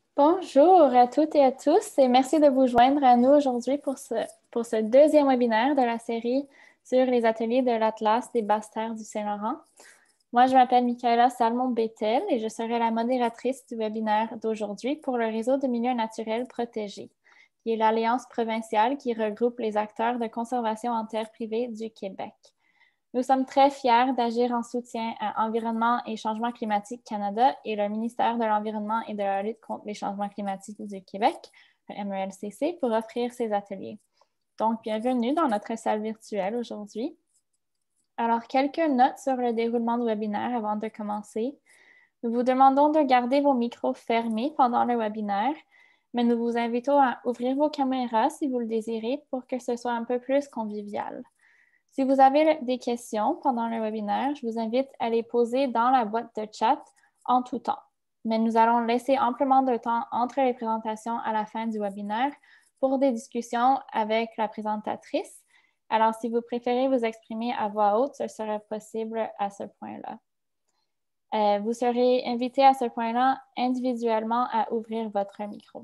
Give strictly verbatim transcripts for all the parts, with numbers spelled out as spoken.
Bonjour à toutes et à tous et merci de vous joindre à nous aujourd'hui pour ce, pour ce deuxième webinaire de la série sur les ateliers de l'Atlas des Basses-Terres du Saint-Laurent. Moi, je m'appelle Michaela Salmon-Bétel et je serai la modératrice du webinaire d'aujourd'hui pour le réseau de milieux naturels protégés, qui est l'alliance provinciale qui regroupe les acteurs de conservation en terre privée du Québec. Nous sommes très fiers d'agir en soutien à Environnement et Changement climatique Canada et le ministère de l'Environnement et de la lutte contre les changements climatiques du Québec, le M E L C C, pour offrir ces ateliers. Donc, bienvenue dans notre salle virtuelle aujourd'hui. Alors, quelques notes sur le déroulement du webinaire avant de commencer. Nous vous demandons de garder vos micros fermés pendant le webinaire, mais nous vous invitons à ouvrir vos caméras si vous le désirez pour que ce soit un peu plus convivial. Si vous avez des questions pendant le webinaire, je vous invite à les poser dans la boîte de chat en tout temps. Mais nous allons laisser amplement de temps entre les présentations à la fin du webinaire pour des discussions avec la présentatrice. Alors, si vous préférez vous exprimer à voix haute, ce serait possible à ce point-là. Euh, vous serez invité à ce point-là individuellement à ouvrir votre micro.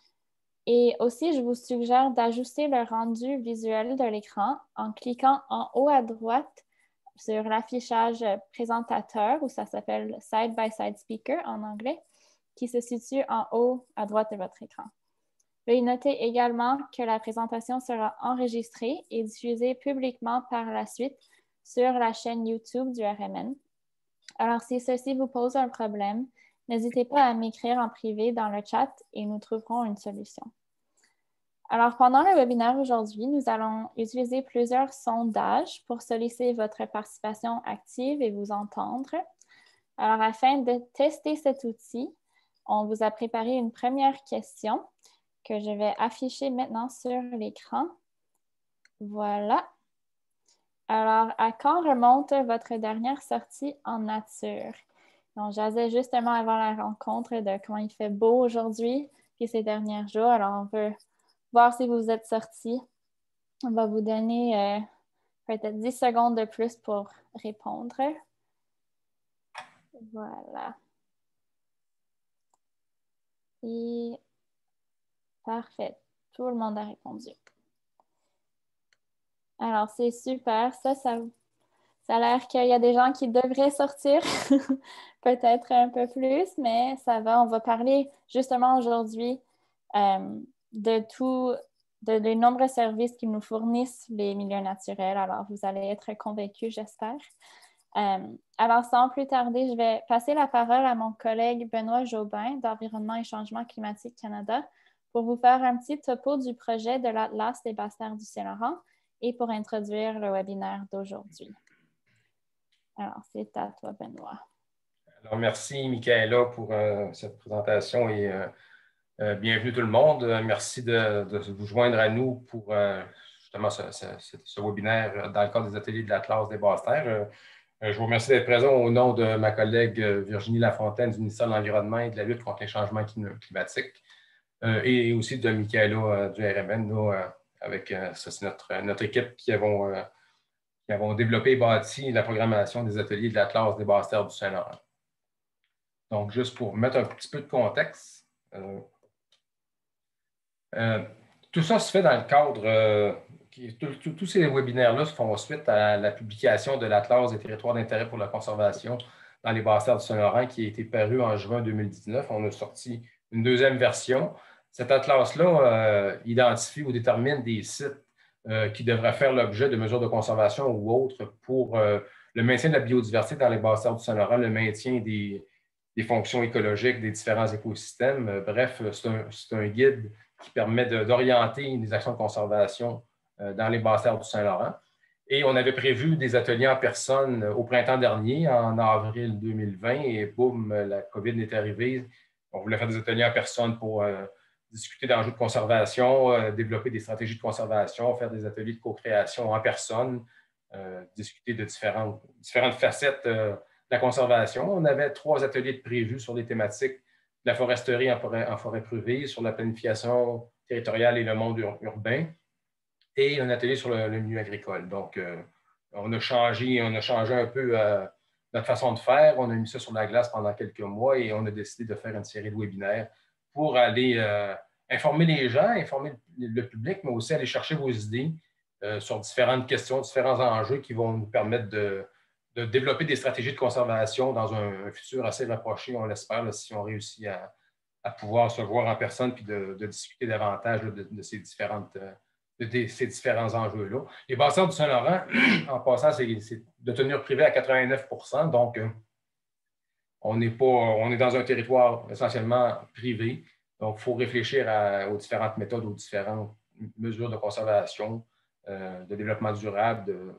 Et aussi, je vous suggère d'ajuster le rendu visuel de l'écran en cliquant en haut à droite sur l'affichage présentateur, ou ça s'appelle Side-by-Side Speaker en anglais, qui se situe en haut à droite de votre écran. Veuillez noter également que la présentation sera enregistrée et diffusée publiquement par la suite sur la chaîne YouTube du R M N. Alors, si ceci vous pose un problème, n'hésitez pas à m'écrire en privé dans le chat et nous trouverons une solution. Alors, pendant le webinaire aujourd'hui, nous allons utiliser plusieurs sondages pour solliciter votre participation active et vous entendre. Alors, afin de tester cet outil, on vous a préparé une première question que je vais afficher maintenant sur l'écran. Voilà. Alors, à quand remonte votre dernière sortie en nature? On jasait justement avant la rencontre de comment il fait beau aujourd'hui et ces derniers jours. Alors, on peut voir si vous êtes sortis. On va vous donner euh, peut-être dix secondes de plus pour répondre. Voilà. Et parfait. Tout le monde a répondu. Alors, c'est super. Ça, ça, ça a l'air qu'il y a des gens qui devraient sortir peut-être un peu plus, mais ça va. On va parler justement aujourd'hui euh, de tout, de, de nombreux services qui nous fournissent les milieux naturels. Alors, vous allez être convaincus, j'espère. Euh, alors, sans plus tarder, je vais passer la parole à mon collègue Benoît Jobin d'Environnement et Changement climatique Canada pour vous faire un petit topo du projet de l'Atlas des Basses-Terres du Saint-Laurent et pour introduire le webinaire d'aujourd'hui. Alors, c'est à toi, Benoît. Alors, merci, Michaela, pour euh, cette présentation et euh, euh, bienvenue tout le monde. Merci de, de vous joindre à nous pour euh, justement ce, ce, ce webinaire dans le cadre des ateliers de l'Atlas des Basses-Terres. Euh, je vous remercie d'être présent au nom de ma collègue Virginie Lafontaine du ministère de l'Environnement et de la lutte contre les changements climatiques euh, et aussi de Michaela euh, du R M N. Nous, euh, avec euh, c'est notre, notre équipe qui avons, euh, qui avons développé et bâti la programmation des ateliers de l'Atlas des Basses-Terres du Saint-Laurent. Donc, juste pour mettre un petit peu de contexte, euh, euh, tout ça se fait dans le cadre, euh, qui, tout, tout, tous ces webinaires-là se font suite à la publication de l'Atlas des territoires d'intérêt pour la conservation dans les Basses-Terres du Saint-Laurent qui a été paru en juin deux mille dix-neuf. On a sorti une deuxième version. Cet atlas-là euh, identifie ou détermine des sites euh, qui devraient faire l'objet de mesures de conservation ou autres pour euh, le maintien de la biodiversité dans les Basses-Terres du Saint-Laurent, le maintien des des fonctions écologiques des différents écosystèmes. Bref, c'est un, c'est un guide qui permet d'orienter les actions de conservation dans les Basses-Terres du Saint-Laurent. Et on avait prévu des ateliers en personne au printemps dernier, en avril deux mille vingt, et boum, la COVID est arrivée. On voulait faire des ateliers en personne pour euh, discuter d'enjeux de conservation, euh, développer des stratégies de conservation, faire des ateliers de co-création en personne, euh, discuter de différentes, différentes facettes euh, la conservation. On avait trois ateliers de prévus sur les thématiques de la foresterie en forêt, en forêt privée, sur la planification territoriale et le monde ur urbain, et un atelier sur le, le milieu agricole. Donc, euh, on a changé, on a changé un peu euh, notre façon de faire. On a mis ça sur la glace pendant quelques mois et on a décidé de faire une série de webinaires pour aller euh, informer les gens, informer le, le public, mais aussi aller chercher vos idées euh, sur différentes questions, différents enjeux qui vont nous permettre de, de développer des stratégies de conservation dans un, un futur assez rapproché, on l'espère, là, si on réussit à, à pouvoir se voir en personne puis de, de discuter davantage là, de, de, ces différentes, de, de ces différents enjeux-là. Les basses-terres du Saint-Laurent, en passant, c'est de tenue privée à quatre-vingt-neuf pour cent, donc euh, on n'est pas, on est dans un territoire essentiellement privé. Donc, il faut réfléchir à, aux différentes méthodes, aux différentes mesures de conservation, euh, de développement durable, de,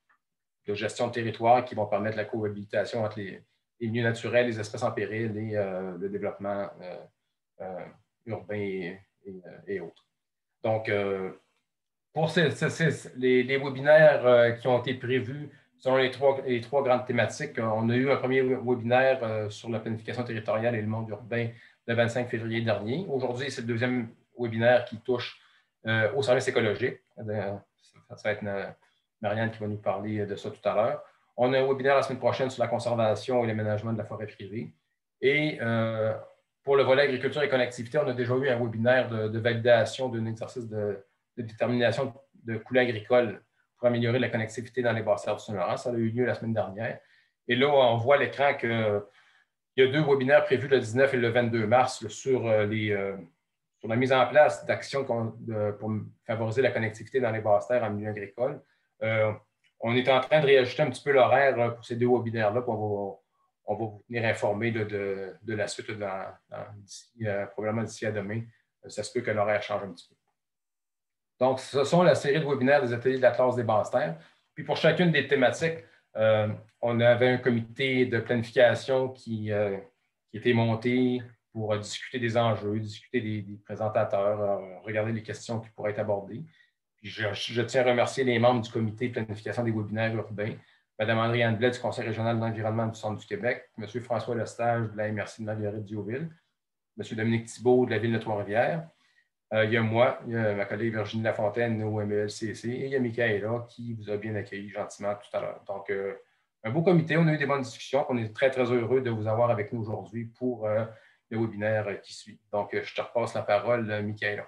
de gestion de territoire qui vont permettre la cohabitation entre les, les milieux naturels, les espèces en péril et euh, le développement euh, euh, urbain et, et, et, autres. Donc, euh, pour ces, ces, ces, les, les webinaires euh, qui ont été prévus selon les trois, les trois grandes thématiques, on a eu un premier webinaire euh, sur la planification territoriale et le monde urbain le vingt-cinq février dernier. Aujourd'hui, c'est le deuxième webinaire qui touche euh, au service écologique. Euh, ça, ça va être une, Marianne qui va nous parler de ça tout à l'heure. On a un webinaire la semaine prochaine sur la conservation et l'aménagement de la forêt privée. Et euh, pour le volet agriculture et connectivité, on a déjà eu un webinaire de, de validation d'un exercice de, de détermination de coûts agricoles pour améliorer la connectivité dans les basses-terres du Saint-Laurent. Ça a eu lieu la semaine dernière. Et là, on voit à l'écran qu'il y a deux webinaires prévus le dix-neuf et le vingt-deux mars là, sur, les, euh, sur la mise en place d'actions pour favoriser la connectivité dans les basses-terres en milieu agricole. Euh, on est en train de réajuster un petit peu l'horaire pour ces deux webinaires-là, puis on va, on va vous tenir informé de, de, de la suite dans, dans, d'ici, euh, probablement d'ici à demain. Ça se peut que l'horaire change un petit peu. Donc, ce sont la série de webinaires des ateliers de l'Atlas des basses-terres. Puis pour chacune des thématiques, euh, on avait un comité de planification qui, euh, qui était monté pour euh, discuter des enjeux, discuter des, des présentateurs, euh, regarder les questions qui pourraient être abordées. Puis je, je tiens à remercier les membres du comité de planification des webinaires urbains, Mme André-Anne Blais du Conseil régional de l'environnement du Centre du Québec, M. François Lestage de la M R C de Marguerite-Diouville, M. Dominique Thibault de la Ville de Trois-Rivières. Euh, il y a moi, il y a ma collègue Virginie Lafontaine au M E L C C et il y a Michaëla qui vous a bien accueilli gentiment tout à l'heure. Donc, euh, un beau comité, on a eu des bonnes discussions. On est très, très heureux de vous avoir avec nous aujourd'hui pour euh, le webinaire qui suit. Donc, je te repasse la parole, Michaëla.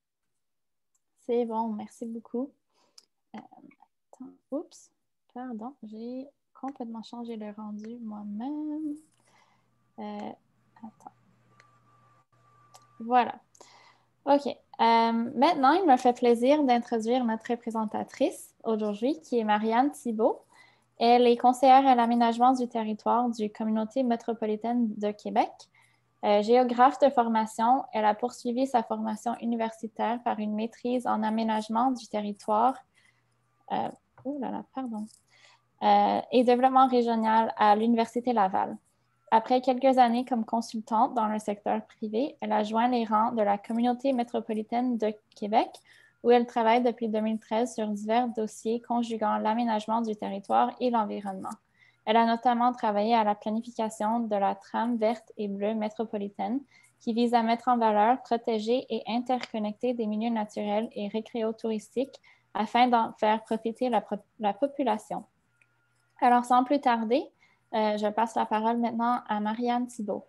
C'est bon, merci beaucoup. Euh, attends, oups, pardon, j'ai complètement changé le rendu moi-même. Euh, attends. Voilà. OK. Euh, maintenant, il me fait plaisir d'introduire notre présentatrice aujourd'hui, qui est Marianne Thibault. Elle est conseillère à l'aménagement du territoire du Communauté métropolitaine de Québec. Euh, géographe de formation, elle a poursuivi sa formation universitaire par une maîtrise en aménagement du territoire euh, oh là là, pardon, euh, et développement régional à l'Université Laval. Après quelques années comme consultante dans le secteur privé, elle a joint les rangs de la Communauté métropolitaine de Québec, où elle travaille depuis deux mille treize sur divers dossiers conjuguant l'aménagement du territoire et l'environnement. Elle a notamment travaillé à la planification de la trame verte et bleue métropolitaine, qui vise à mettre en valeur, protéger et interconnecter des milieux naturels et récréotouristiques afin d'en faire profiter la, la population. Alors, sans plus tarder, Euh, je passe la parole maintenant à Marianne Thibault.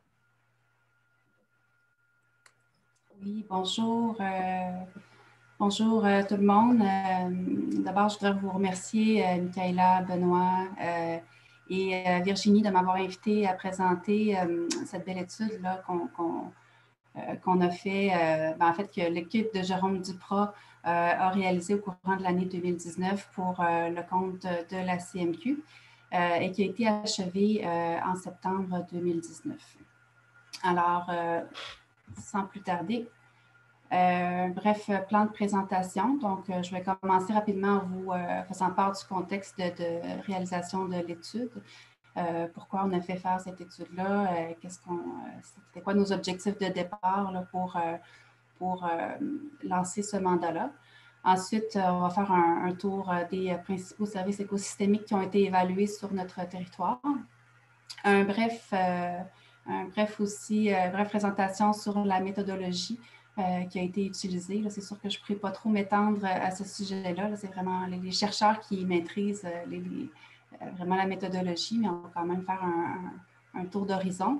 Oui, bonjour. Euh, bonjour euh, tout le monde. Euh, D'abord, je voudrais vous remercier, euh, Michaëla, Benoît euh, et euh, Virginie, de m'avoir invité à présenter euh, cette belle étude-là qu'on qu'on, euh, qu'on a fait, euh, ben, en fait, que l'équipe de Jérôme Duprat euh, a réalisé au courant de l'année deux mille dix-neuf pour euh, le compte de la C M Q. Euh, et qui a été achevé euh, en septembre deux mille dix-neuf. Alors, euh, sans plus tarder, euh, bref, plan de présentation. Donc, euh, je vais commencer rapidement en vous euh, faisant part du contexte de, de réalisation de l'étude. Euh, pourquoi on a fait faire cette étude-là? Euh, qu'est-ce qu'on, euh, c'était quoi nos objectifs de départ là, pour, euh, pour euh, lancer ce mandat-là? Ensuite, on va faire un, un tour des principaux services écosystémiques qui ont été évalués sur notre territoire. Un bref, euh, un bref aussi, euh, bref présentation sur la méthodologie euh, qui a été utilisée. C'est sûr que je ne pourrais pas trop m'étendre à ce sujet-là. Là, c'est vraiment les, les chercheurs qui maîtrisent les, les, vraiment la méthodologie, mais on va quand même faire un, un, un tour d'horizon.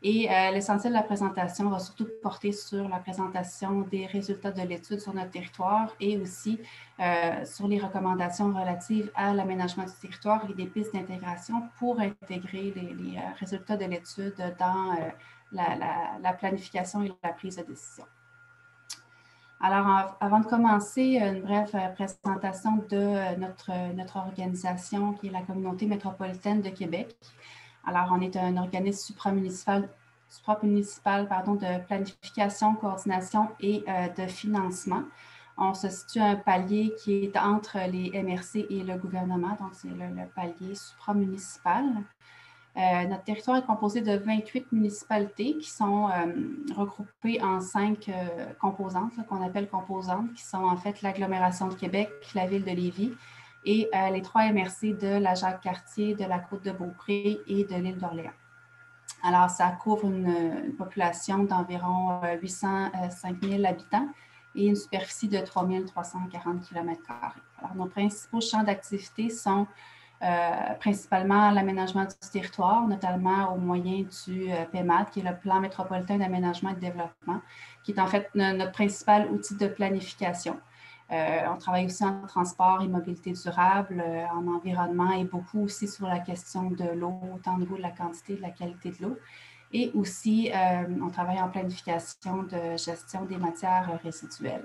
Et euh, l'essentiel de la présentation va surtout porter sur la présentation des résultats de l'étude sur notre territoire et aussi euh, sur les recommandations relatives à l'aménagement du territoire et des pistes d'intégration pour intégrer les, les euh, résultats de l'étude dans euh, la, la, la planification et la prise de décision. Alors, en, avant de commencer, une brève présentation de notre, notre organisation qui est la Communauté métropolitaine de Québec. Alors, on est un organisme supramunicipal, supramunicipal pardon, de planification, coordination et euh, de financement. On se situe à un palier qui est entre les M R C et le gouvernement, donc c'est le, le palier supramunicipal. Euh, notre territoire est composé de vingt-huit municipalités qui sont euh, regroupées en cinq euh, composantes, qu'on appelle composantes, qui sont en fait l'agglomération de Québec, la ville de Lévis et euh, les trois M R C de la Jacques-Cartier, de la Côte-de-Beaupré et de l'île d'Orléans. Alors, ça couvre une, une population d'environ huit cent cinq mille habitants et une superficie de trois mille trois cent quarante kilomètres carrés. Alors, nos principaux champs d'activité sont Euh, principalement l'aménagement du territoire, notamment au moyen du euh, P E M A D, qui est le Plan métropolitain d'aménagement et de développement, qui est en fait no- notre principal outil de planification. Euh, on travaille aussi en transport et mobilité durable, euh, en environnement et beaucoup aussi sur la question de l'eau, autant au niveau de la quantité et de la qualité de l'eau. Et aussi, euh, on travaille en planification de gestion des matières résiduelles.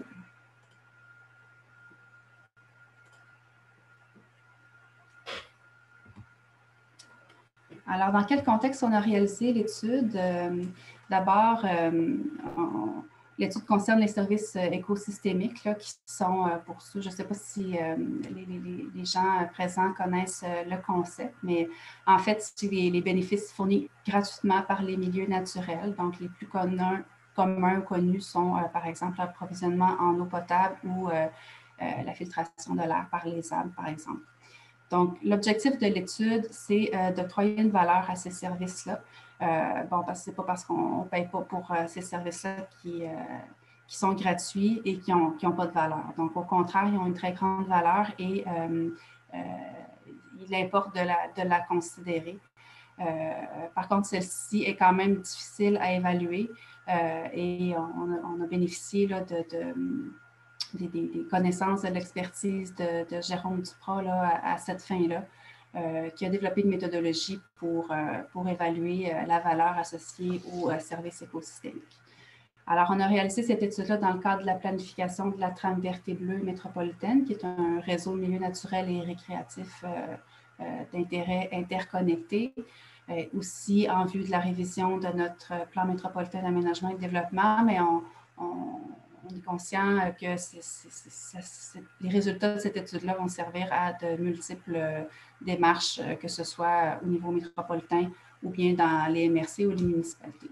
Alors, dans quel contexte on a réalisé l'étude? Euh, D'abord, euh, l'étude concerne les services écosystémiques là, qui sont euh, pour ceux, je ne sais pas si euh, les, les, les gens présents connaissent euh, le concept, mais en fait, c'est les, les bénéfices fournis gratuitement par les milieux naturels. Donc, les plus communs, communs connus sont, euh, par exemple, l'approvisionnement en eau potable ou euh, euh, la filtration de l'air par les arbres, par exemple. Donc, l'objectif de l'étude, c'est euh, d'octroyer une valeur à ces services-là. Euh, bon, parce que ce n'est pas parce qu'on ne paye pas pour euh, ces services-là qui, euh, qui sont gratuits et qui n'ont qui ont pas de valeur. Donc, au contraire, ils ont une très grande valeur et euh, euh, il importe de la, de la considérer. Euh, par contre, celle-ci est quand même difficile à évaluer euh, et on a, on a bénéficié là, de, de Des, des, des connaissances de l'expertise de, de Jérôme Duprat là, à, à cette fin-là, euh, qui a développé une méthodologie pour, euh, pour évaluer euh, la valeur associée aux euh, services écosystémiques. Alors, on a réalisé cette étude-là dans le cadre de la planification de la trame verte et bleue métropolitaine, qui est un réseau de milieux naturels et récréatifs euh, euh, d'intérêt interconnecté, euh, aussi en vue de la révision de notre plan métropolitain d'aménagement et de développement, mais on, on On est conscient que c'est, c'est, c'est, c'est, les résultats de cette étude-là vont servir à de multiples démarches, que ce soit au niveau métropolitain ou bien dans les M R C ou les municipalités.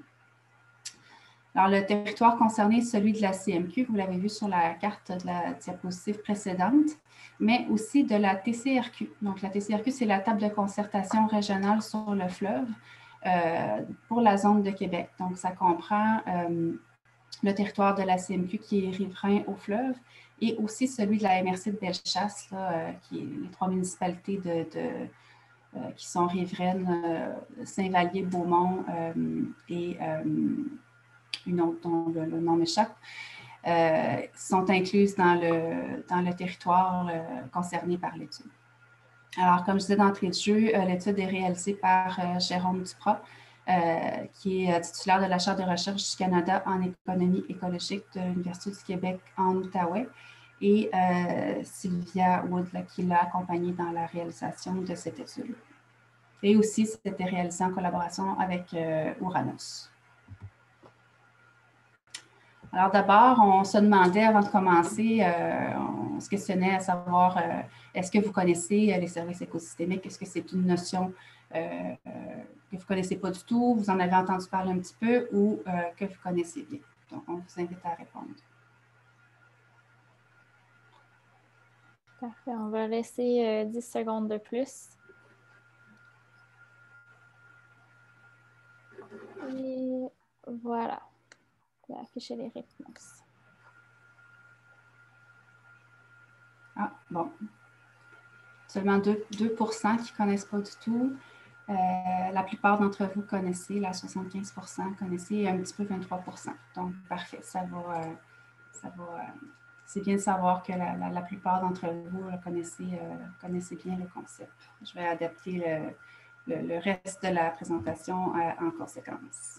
Alors, le territoire concerné est celui de la C M Q, vous l'avez vu sur la carte de la diapositive précédente, mais aussi de la T C R Q. Donc, la T C R Q, c'est la table de concertation régionale sur le fleuve euh, pour la zone de Québec. Donc, ça comprend euh, le territoire de la C M Q qui est riverain au fleuve et aussi celui de la M R C de Bellechasse, là, euh, qui est les trois municipalités de, de, euh, qui sont riveraines, euh, Saint-Vallier, Beaumont euh, et euh, une autre dont le, le nom m'échappe, euh, sont incluses dans le, dans le territoire euh, concerné par l'étude. Alors, comme je disais d'entrée de jeu, euh, l'étude est réalisée par euh, Jérôme Duprat, Euh, qui est titulaire de la chaire de recherche du Canada en économie écologique de l'Université du Québec en Outaouais, et euh, Sylvia Wood, là, qui l'a accompagnée dans la réalisation de cette étude. Et aussi, c'était réalisé en collaboration avec euh, Ouranos. Alors d'abord, on se demandait avant de commencer, euh, on se questionnait à savoir, euh, est-ce que vous connaissez les services écosystémiques? Est-ce que c'est une notion euh, que vous ne connaissez pas du tout, vous en avez entendu parler un petit peu ou euh, que vous connaissez bien? Donc, on vous invite à répondre. Parfait. On va laisser euh, dix secondes de plus. Et voilà. On va afficher les réponses. Ah, bon. Seulement deux pour cent qui ne connaissent pas du tout. Euh, la plupart d'entre vous connaissez, la soixante-quinze pour cent connaissez et un petit peu vingt-trois pour cent. Donc, parfait, ça va, euh, ça va, euh, c'est bien de savoir que la, la, la plupart d'entre vous là, connaissez, euh, connaissez bien le concept. Je vais adapter le, le, le reste de la présentation euh, en conséquence.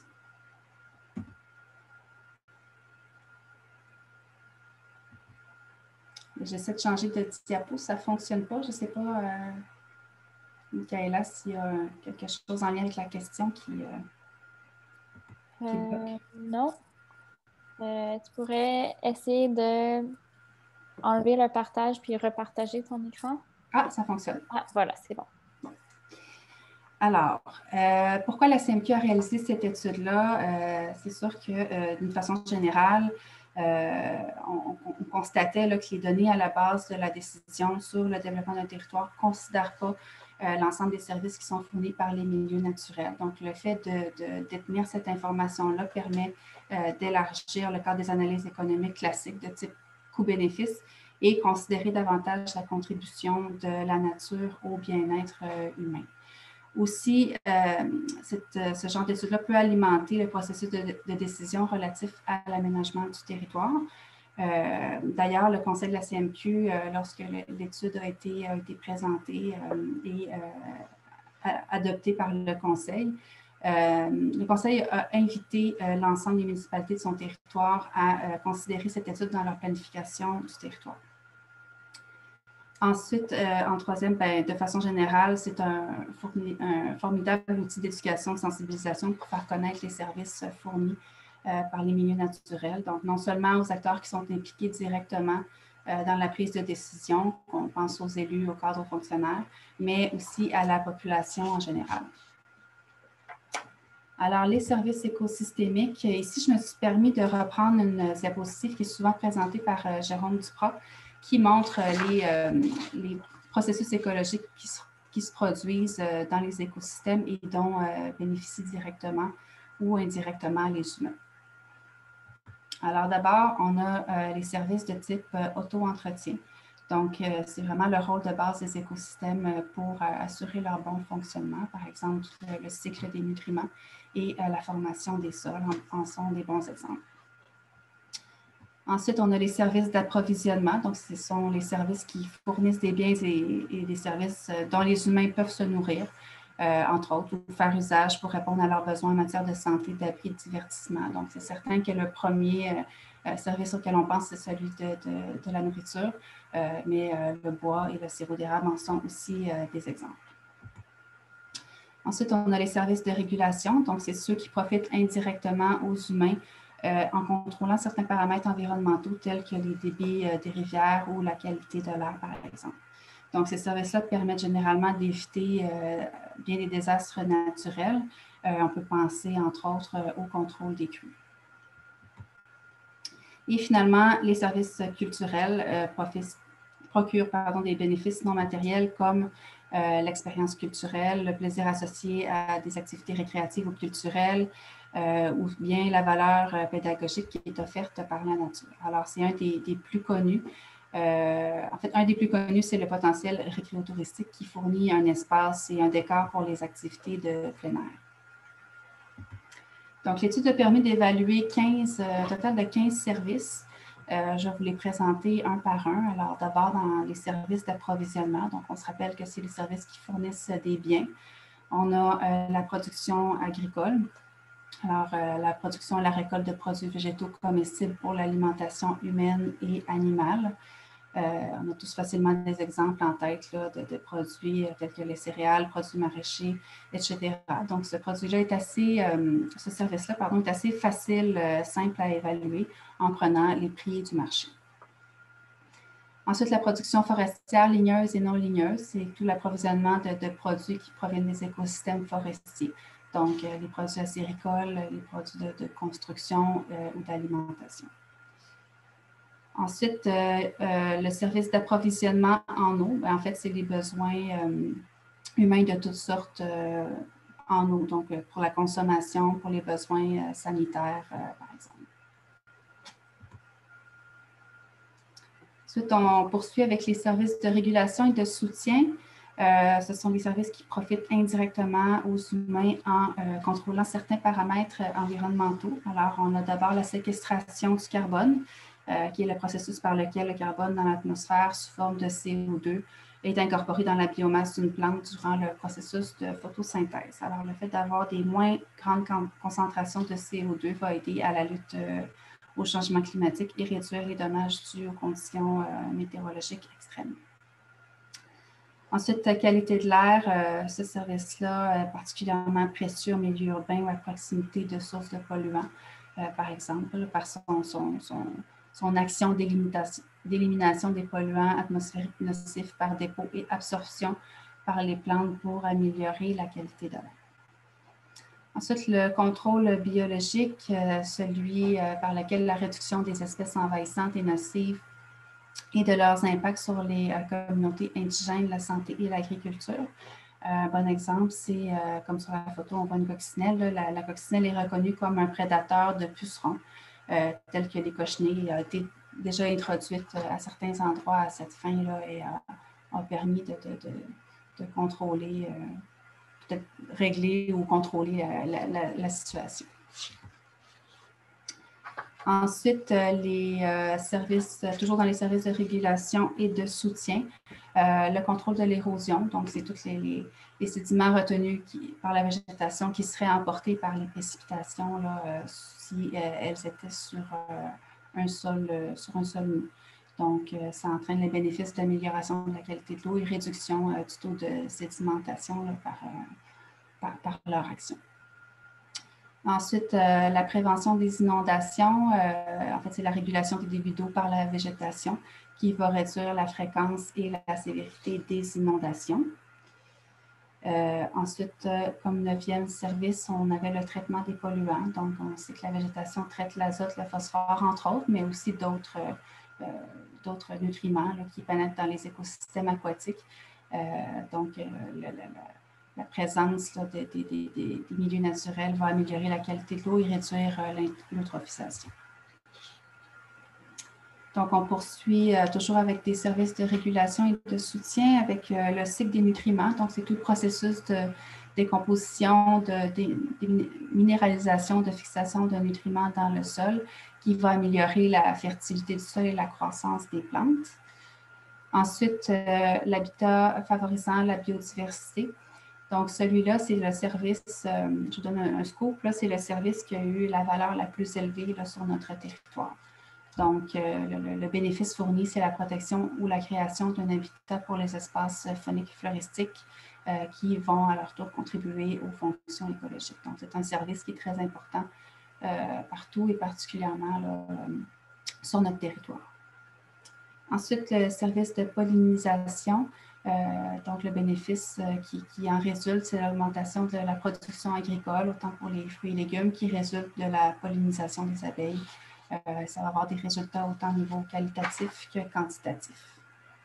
J'essaie de changer de diapo, ça ne fonctionne pas. Je ne sais pas, euh, Michaela, s'il y a quelque chose en lien avec la question qui, euh, qui bloque. Euh, non. Euh, tu pourrais essayer de enlever le partage puis repartager ton écran. Ah, ça fonctionne. Ah, voilà, c'est bon. bon. Alors, euh, pourquoi la C M Q a réalisé cette étude-là? Euh, c'est sûr que, euh, d'une façon générale, euh, on, on constatait là, que les données à la base de la décision sur le développement d'un territoire ne considèrent pas euh, l'ensemble des services qui sont fournis par les milieux naturels. Donc, le fait de, de détenir cette information-là permet euh, d'élargir le cadre des analyses économiques classiques de type coût-bénéfice et considérer davantage la contribution de la nature au bien-être euh, humain. Aussi, euh, cette, ce genre d'étude-là peut alimenter le processus de, de décision relatif à l'aménagement du territoire. Euh, D'ailleurs, le Conseil de la C M Q, euh, lorsque l'étude a été, a été présentée euh, et euh, adoptée par le Conseil, euh, le Conseil a invité euh, l'ensemble des municipalités de son territoire à euh, considérer cette étude dans leur planification du territoire. Ensuite, euh, en troisième, ben, de façon générale, c'est un, un formidable outil d'éducation, de sensibilisation pour faire connaître les services fournis euh, par les milieux naturels. Donc, non seulement aux acteurs qui sont impliqués directement euh, dans la prise de décision, on pense aux élus, aux cadres, aux fonctionnaires, mais aussi à la population en général. Alors, les services écosystémiques, ici, je me suis permis de reprendre une diapositive qui est souvent présentée par euh, Jérôme Duprat, qui montre les, euh, les processus écologiques qui se, qui se produisent euh, dans les écosystèmes et dont euh, bénéficient directement ou indirectement les humains. Alors d'abord, on a euh, les services de type euh, auto-entretien. Donc, euh, c'est vraiment le rôle de base des écosystèmes pour euh, assurer leur bon fonctionnement, par exemple le, le cycle des nutriments et euh, la formation des sols en, en sont des bons exemples. Ensuite, on a les services d'approvisionnement. Donc, ce sont les services qui fournissent des biens et, et des services dont les humains peuvent se nourrir, euh, entre autres, ou faire usage pour répondre à leurs besoins en matière de santé, d'abri et de divertissement. Donc, c'est certain que le premier euh, service auquel on pense, c'est celui de, de, de la nourriture, euh, mais euh, le bois et le sirop d'érable en sont aussi euh, des exemples. Ensuite, on a les services de régulation. Donc, c'est ceux qui profitent indirectement aux humains Euh, en contrôlant certains paramètres environnementaux tels que les débits euh, des rivières ou la qualité de l'air, par exemple. Donc, ces services-là permettent généralement d'éviter euh, bien des désastres naturels. Euh, on peut penser, entre autres, euh, au contrôle des crues. Et finalement, les services culturels euh, procurent pardon, des bénéfices non matériels comme euh, l'expérience culturelle, le plaisir associé à des activités récréatives ou culturelles, Euh, ou bien la valeur euh, pédagogique qui est offerte par la nature. Alors, c'est un des, des plus connus. Euh, en fait, un des plus connus, c'est le potentiel récréotouristique qui fournit un espace et un décor pour les activités de plein air. Donc, l'étude a permis d'évaluer quinze, euh, un total de quinze services. Euh, je vais vous les présenter un par un. Alors, d'abord, dans les services d'approvisionnement. Donc, on se rappelle que c'est les services qui fournissent des biens. On a euh, la production agricole. Alors, euh, la production et la récolte de produits végétaux comestibles pour l'alimentation humaine et animale. Euh, on a tous facilement des exemples en tête là, de, de produits tels que les céréales, produits maraîchers, et cetera. Donc, ce produit-là est assez, euh, ce service-là, pardon, est assez facile, euh, simple à évaluer en prenant les prix du marché. Ensuite, la production forestière ligneuse et non ligneuse, c'est tout l'approvisionnement de, de produits qui proviennent des écosystèmes forestiers. Donc, euh, les produits acéricoles, les produits de, de construction euh, ou d'alimentation. Ensuite, euh, euh, le service d'approvisionnement en eau, bien, en fait, c'est les besoins euh, humains de toutes sortes euh, en eau, donc euh, pour la consommation, pour les besoins euh, sanitaires, euh, par exemple. Ensuite, on poursuit avec les services de régulation et de soutien. Euh, ce sont des services qui profitent indirectement aux humains en euh, contrôlant certains paramètres environnementaux. Alors, on a d'abord la séquestration du carbone, euh, qui est le processus par lequel le carbone dans l'atmosphère sous forme de C O deux est incorporé dans la biomasse d'une plante durant le processus de photosynthèse. Alors, le fait d'avoir des moins grandes concentrations de C O deux va aider à la lutte euh, au changement climatique et réduire les dommages dus aux conditions euh, météorologiques extrêmes. Ensuite, la qualité de l'air, euh, ce service-là est particulièrement précieux en milieu urbain ou à proximité de sources de polluants, euh, par exemple, par son, son, son, son action d'élimination des polluants atmosphériques nocifs par dépôt et absorption par les plantes pour améliorer la qualité de l'air. Ensuite, le contrôle biologique, euh, celui euh, par lequel la réduction des espèces envahissantes et nocives et de leurs impacts sur les euh, communautés indigènes, la santé et l'agriculture. Euh, un bon exemple, c'est, euh, comme sur la photo, on voit une coccinelle. Là, la, la coccinelle est reconnue comme un prédateur de pucerons, euh, tel que les cochenilles a été déjà introduite à certains endroits à cette fin-là et a, a permis de, de, de, de contrôler, euh, peut-être régler ou contrôler la, la, la situation. Ensuite, les euh, services, toujours dans les services de régulation et de soutien, euh, le contrôle de l'érosion. Donc, c'est tous les, les, les sédiments retenus qui, par la végétation qui seraient emportés par les précipitations là, euh, si euh, elles étaient sur, euh, un sol, euh, sur un sol nu. Donc, euh, ça entraîne les bénéfices d'amélioration de la qualité de l'eau et réduction euh, du taux de sédimentation là, par, euh, par, par leur action. Ensuite, euh, la prévention des inondations, euh, en fait, c'est la régulation des débits d'eau par la végétation qui va réduire la fréquence et la sévérité des inondations. Euh, ensuite, euh, comme neuvième service, on avait le traitement des polluants. Donc, on sait que la végétation traite l'azote, le phosphore, entre autres, mais aussi d'autres euh, d'autres nutriments là, qui pénètrent dans les écosystèmes aquatiques. Euh, donc, euh, le, le, le, la présence là, de, de, de, de, des milieux naturels va améliorer la qualité de l'eau et réduire euh, l'eutrophisation. Donc, on poursuit euh, toujours avec des services de régulation et de soutien avec euh, le cycle des nutriments. Donc, c'est tout le processus de décomposition, de, de, de minéralisation, de fixation de nutriments dans le sol qui va améliorer la fertilité du sol et la croissance des plantes. Ensuite, euh, l'habitat favorisant la biodiversité. Donc, celui-là, c'est le service, euh, je vous donne un, un scoop, là, c'est le service qui a eu la valeur la plus élevée là, sur notre territoire. Donc, euh, le, le bénéfice fourni, c'est la protection ou la création d'un habitat pour les espaces fauniques et floristiques euh, qui vont à leur tour contribuer aux fonctions écologiques. Donc, c'est un service qui est très important euh, partout et particulièrement là, euh, sur notre territoire. Ensuite, le service de pollinisation. Euh, donc, le bénéfice euh, qui, qui en résulte, c'est l'augmentation de la production agricole, autant pour les fruits et légumes, qui résulte de la pollinisation des abeilles. Euh, ça va avoir des résultats autant au niveau qualitatif que quantitatif.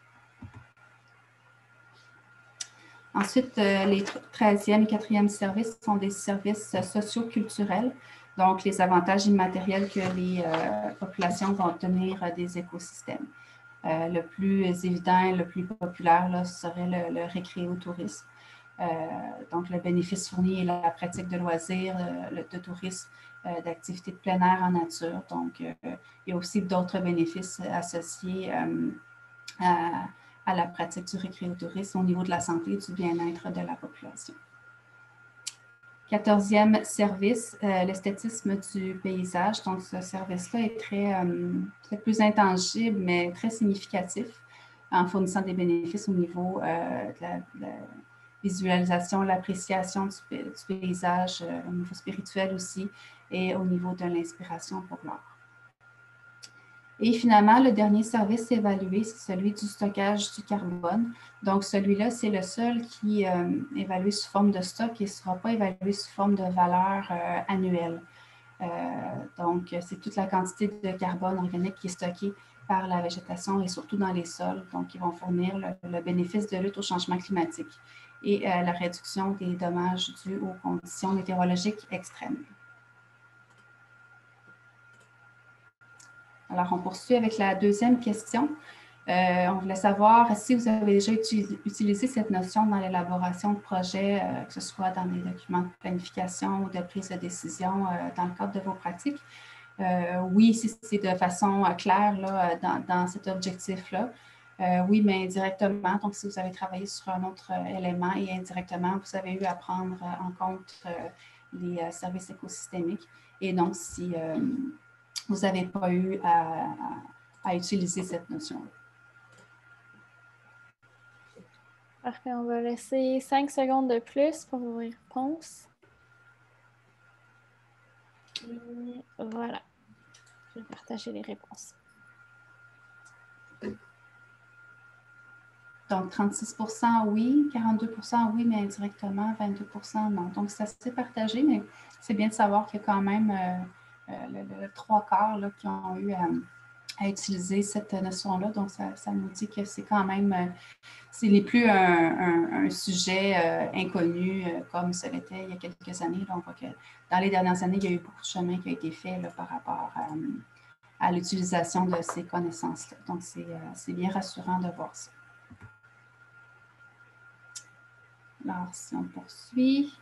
Ensuite, euh, les treizième et quatrième services sont des services socio-culturels, donc les avantages immatériels que les euh, populations vont obtenir euh, des écosystèmes. Euh, le plus évident et le plus populaire là, serait le, le récréotourisme. Euh, donc, le bénéfice fourni est la pratique de loisirs, euh, de tourisme, euh, d'activités de plein air en nature. Donc, euh, il y a aussi d'autres bénéfices associés euh, à, à la pratique du récréotourisme au niveau de la santé et du bien-être de la population. quatorzième service, euh, l'esthétisme du paysage. Donc, ce service-là est très, euh, très plus intangible, mais très significatif en fournissant des bénéfices au niveau euh, de, la, de la visualisation, l'appréciation du, du paysage, euh, au niveau spirituel aussi, et au niveau de l'inspiration pour l'art. Et finalement, le dernier service évalué, c'est celui du stockage du carbone. Donc, celui-là, c'est le seul qui est euh, évalué sous forme de stock et ne sera pas évalué sous forme de valeur euh, annuelle. Euh, donc, c'est toute la quantité de carbone organique qui est stockée par la végétation et surtout dans les sols. Donc, ils vont fournir le, le bénéfice de lutte au changement climatique et euh, la réduction des dommages dus aux conditions météorologiques extrêmes. Alors, on poursuit avec la deuxième question. Euh, on voulait savoir si vous avez déjà utilisé cette notion dans l'élaboration de projets, euh, que ce soit dans des documents de planification ou de prise de décision euh, dans le cadre de vos pratiques. Euh, oui, si c'est de façon euh, claire là, dans, dans cet objectif-là. Euh, oui, mais indirectement. Donc, si vous avez travaillé sur un autre euh, élément et indirectement, vous avez eu à prendre euh, en compte euh, les euh, services écosystémiques. Et donc, si euh, vous n'avez pas eu à, à, à utiliser cette notion-là. Parfait, on va laisser cinq secondes de plus pour vos réponses. Et voilà, je vais partager les réponses. Donc, trente-six pour cent oui, quarante-deux pour cent oui, mais indirectement, vingt-deux pour cent non. Donc, c'est assez partagé, mais c'est bien de savoir qu'il y a quand même euh, euh, le, le trois quarts là, qui ont eu à, à utiliser cette notion-là. Donc, ça, ça nous dit que c'est quand même, euh, ce n'est plus un, un, un sujet euh, inconnu euh, comme ça l'était il y a quelques années. Là, on voit que dans les dernières années, il y a eu beaucoup de chemin qui a été fait là, par rapport à, à l'utilisation de ces connaissances-là. Donc, c'est euh, bien rassurant de voir ça. Alors, si on poursuit.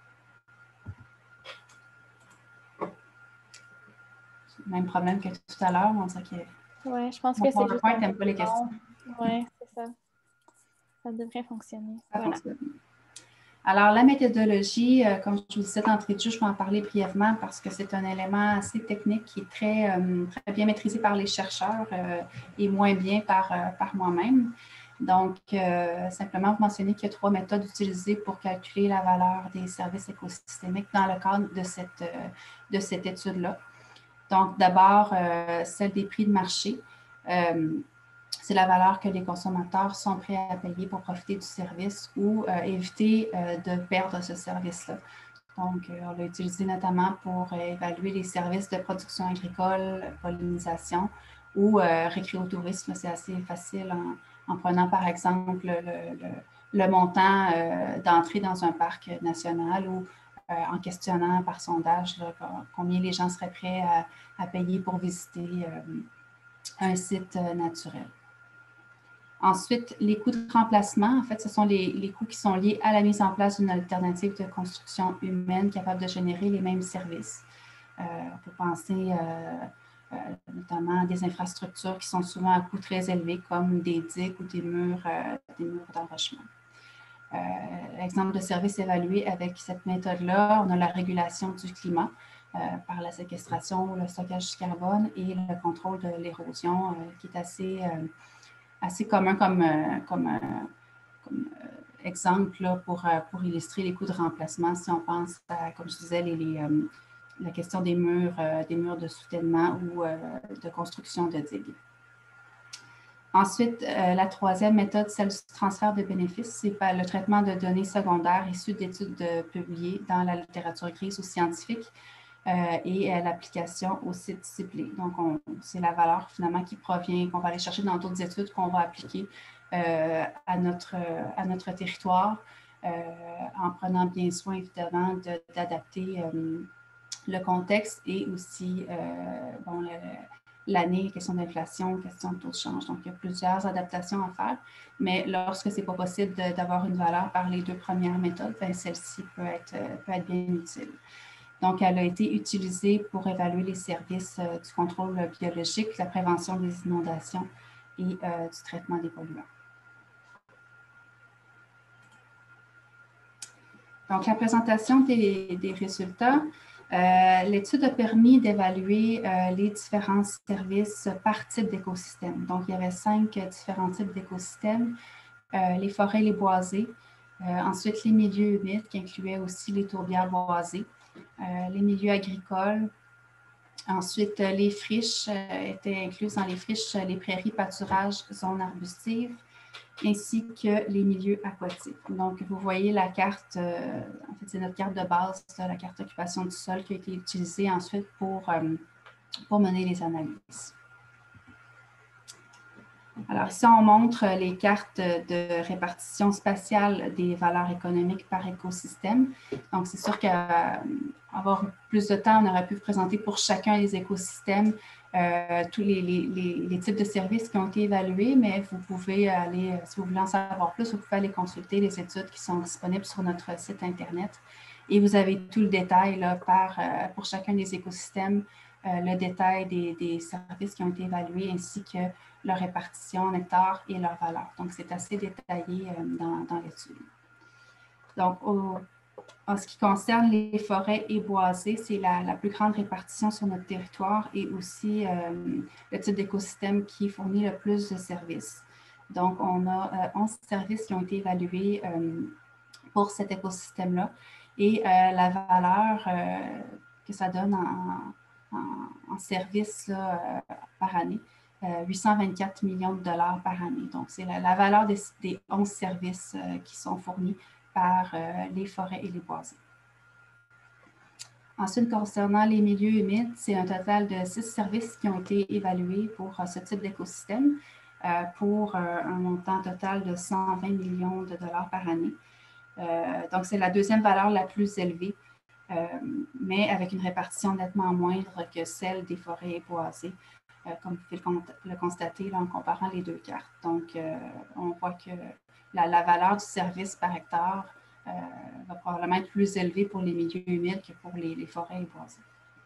Même problème que tout à l'heure, on dirait que. Oui, je pense que c'est juste. PowerPoint n'aime pas les questions. Oui, c'est ça. Ça devrait fonctionner. Ça voilà. fonctionne. Alors, la méthodologie, euh, comme je vous disais d'entrée de jeu, je vais en parler brièvement parce que c'est un élément assez technique qui est très, euh, très bien maîtrisé par les chercheurs euh, et moins bien par, euh, par moi-même. Donc, euh, simplement, vous mentionnez qu'il y a trois méthodes utilisées pour calculer la valeur des services écosystémiques dans le cadre de cette, euh, de cette étude-là. Donc, d'abord, euh, celle des prix de marché. Euh, c'est la valeur que les consommateurs sont prêts à payer pour profiter du service ou euh, éviter euh, de perdre ce service-là. Donc, euh, on l'a utilisé notamment pour euh, évaluer les services de production agricole, pollinisation ou euh, récréotourisme. C'est assez facile en, en prenant par exemple le, le, le montant euh, d'entrée dans un parc national ou euh, en questionnant par sondage là, combien les gens seraient prêts à, à payer pour visiter euh, un site euh, naturel. Ensuite, les coûts de remplacement, en fait, ce sont les, les coûts qui sont liés à la mise en place d'une alternative de construction humaine capable de générer les mêmes services. Euh, on peut penser euh, euh, notamment à des infrastructures qui sont souvent à coûts très élevés, comme des digues ou des murs, euh, des murs d'enrochement. Euh, exemple de service évalué avec cette méthode-là, on a la régulation du climat euh, par la séquestration ou le stockage du carbone et le contrôle de l'érosion euh, qui est assez... Euh, assez commun comme, euh, comme, euh, comme euh, exemple là, pour, euh, pour illustrer les coûts de remplacement. Si on pense à, comme je disais, les, les, euh, la question des murs, euh, des murs de soutènement ou euh, de construction de digues. Ensuite, euh, la troisième méthode, celle du transfert de bénéfices, c'est le traitement de données secondaires issues d'études publiées dans la littérature grise ou scientifique. Euh, et euh, l'application au site ciblé. Donc, c'est la valeur finalement qui provient, qu'on va aller chercher dans d'autres études qu'on va appliquer euh, à, notre, à notre territoire euh, en prenant bien soin évidemment d'adapter euh, le contexte et aussi euh, bon, l'année, question d'inflation, question de taux de change. Donc, il y a plusieurs adaptations à faire, mais lorsque ce n'est pas possible d'avoir une valeur par les deux premières méthodes, celle-ci peut être, peut être bien utile. Donc, elle a été utilisée pour évaluer les services euh, du contrôle biologique, la prévention des inondations et euh, du traitement des polluants. Donc, la présentation des, des résultats. Euh, l'étude a permis d'évaluer euh, les différents services par type d'écosystème. Donc, il y avait cinq différents types d'écosystèmes, euh, les forêts, les boisés, euh, ensuite les milieux humides qui incluaient aussi les tourbières boisées, Euh, les milieux agricoles. Ensuite, euh, les friches euh, étaient incluses dans les friches, euh, les prairies, pâturages, zones arbustives, ainsi que les milieux aquatiques. Donc, vous voyez la carte, euh, en fait, c'est notre carte de base, là, la carte d'occupation du sol qui a été utilisée ensuite pour, euh, pour mener les analyses. Alors, ici, on montre les cartes de répartition spatiale des valeurs économiques par écosystème. Donc, c'est sûr qu'avoir plus de temps, on aurait pu vous présenter pour chacun des écosystèmes euh, tous les, les, les, les types de services qui ont été évalués, mais vous pouvez aller, si vous voulez en savoir plus, vous pouvez aller consulter les études qui sont disponibles sur notre site Internet. Et vous avez tout le détail là, par, euh, pour chacun des écosystèmes, euh, le détail des, des services qui ont été évalués ainsi que leur répartition en hectares et leur valeur. Donc, c'est assez détaillé euh, dans, dans l'étude. Donc, au, en ce qui concerne les forêts et boisées, c'est la, la plus grande répartition sur notre territoire et aussi euh, le type d'écosystème qui fournit le plus de services. Donc, on a euh, onze services qui ont été évalués euh, pour cet écosystème-là et euh, la valeur euh, que ça donne en, en, en services là, euh, par année. Euh, huit cent vingt-quatre millions de dollars par année. Donc, c'est la, la valeur des, des onze services euh, qui sont fournis par euh, les forêts et les boisés. Ensuite, concernant les milieux humides, c'est un total de six services qui ont été évalués pour euh, ce type d'écosystème euh, pour euh, un montant total de cent vingt millions de dollars par année. Euh, donc, c'est la deuxième valeur la plus élevée, euh, mais avec une répartition nettement moindre que celle des forêts et boisées. Euh, comme vous pouvez le, le constater là, en comparant les deux cartes. Donc, euh, on voit que la, la valeur du service par hectare euh, va probablement être plus élevée pour les milieux humides que pour les, les forêts et boisées.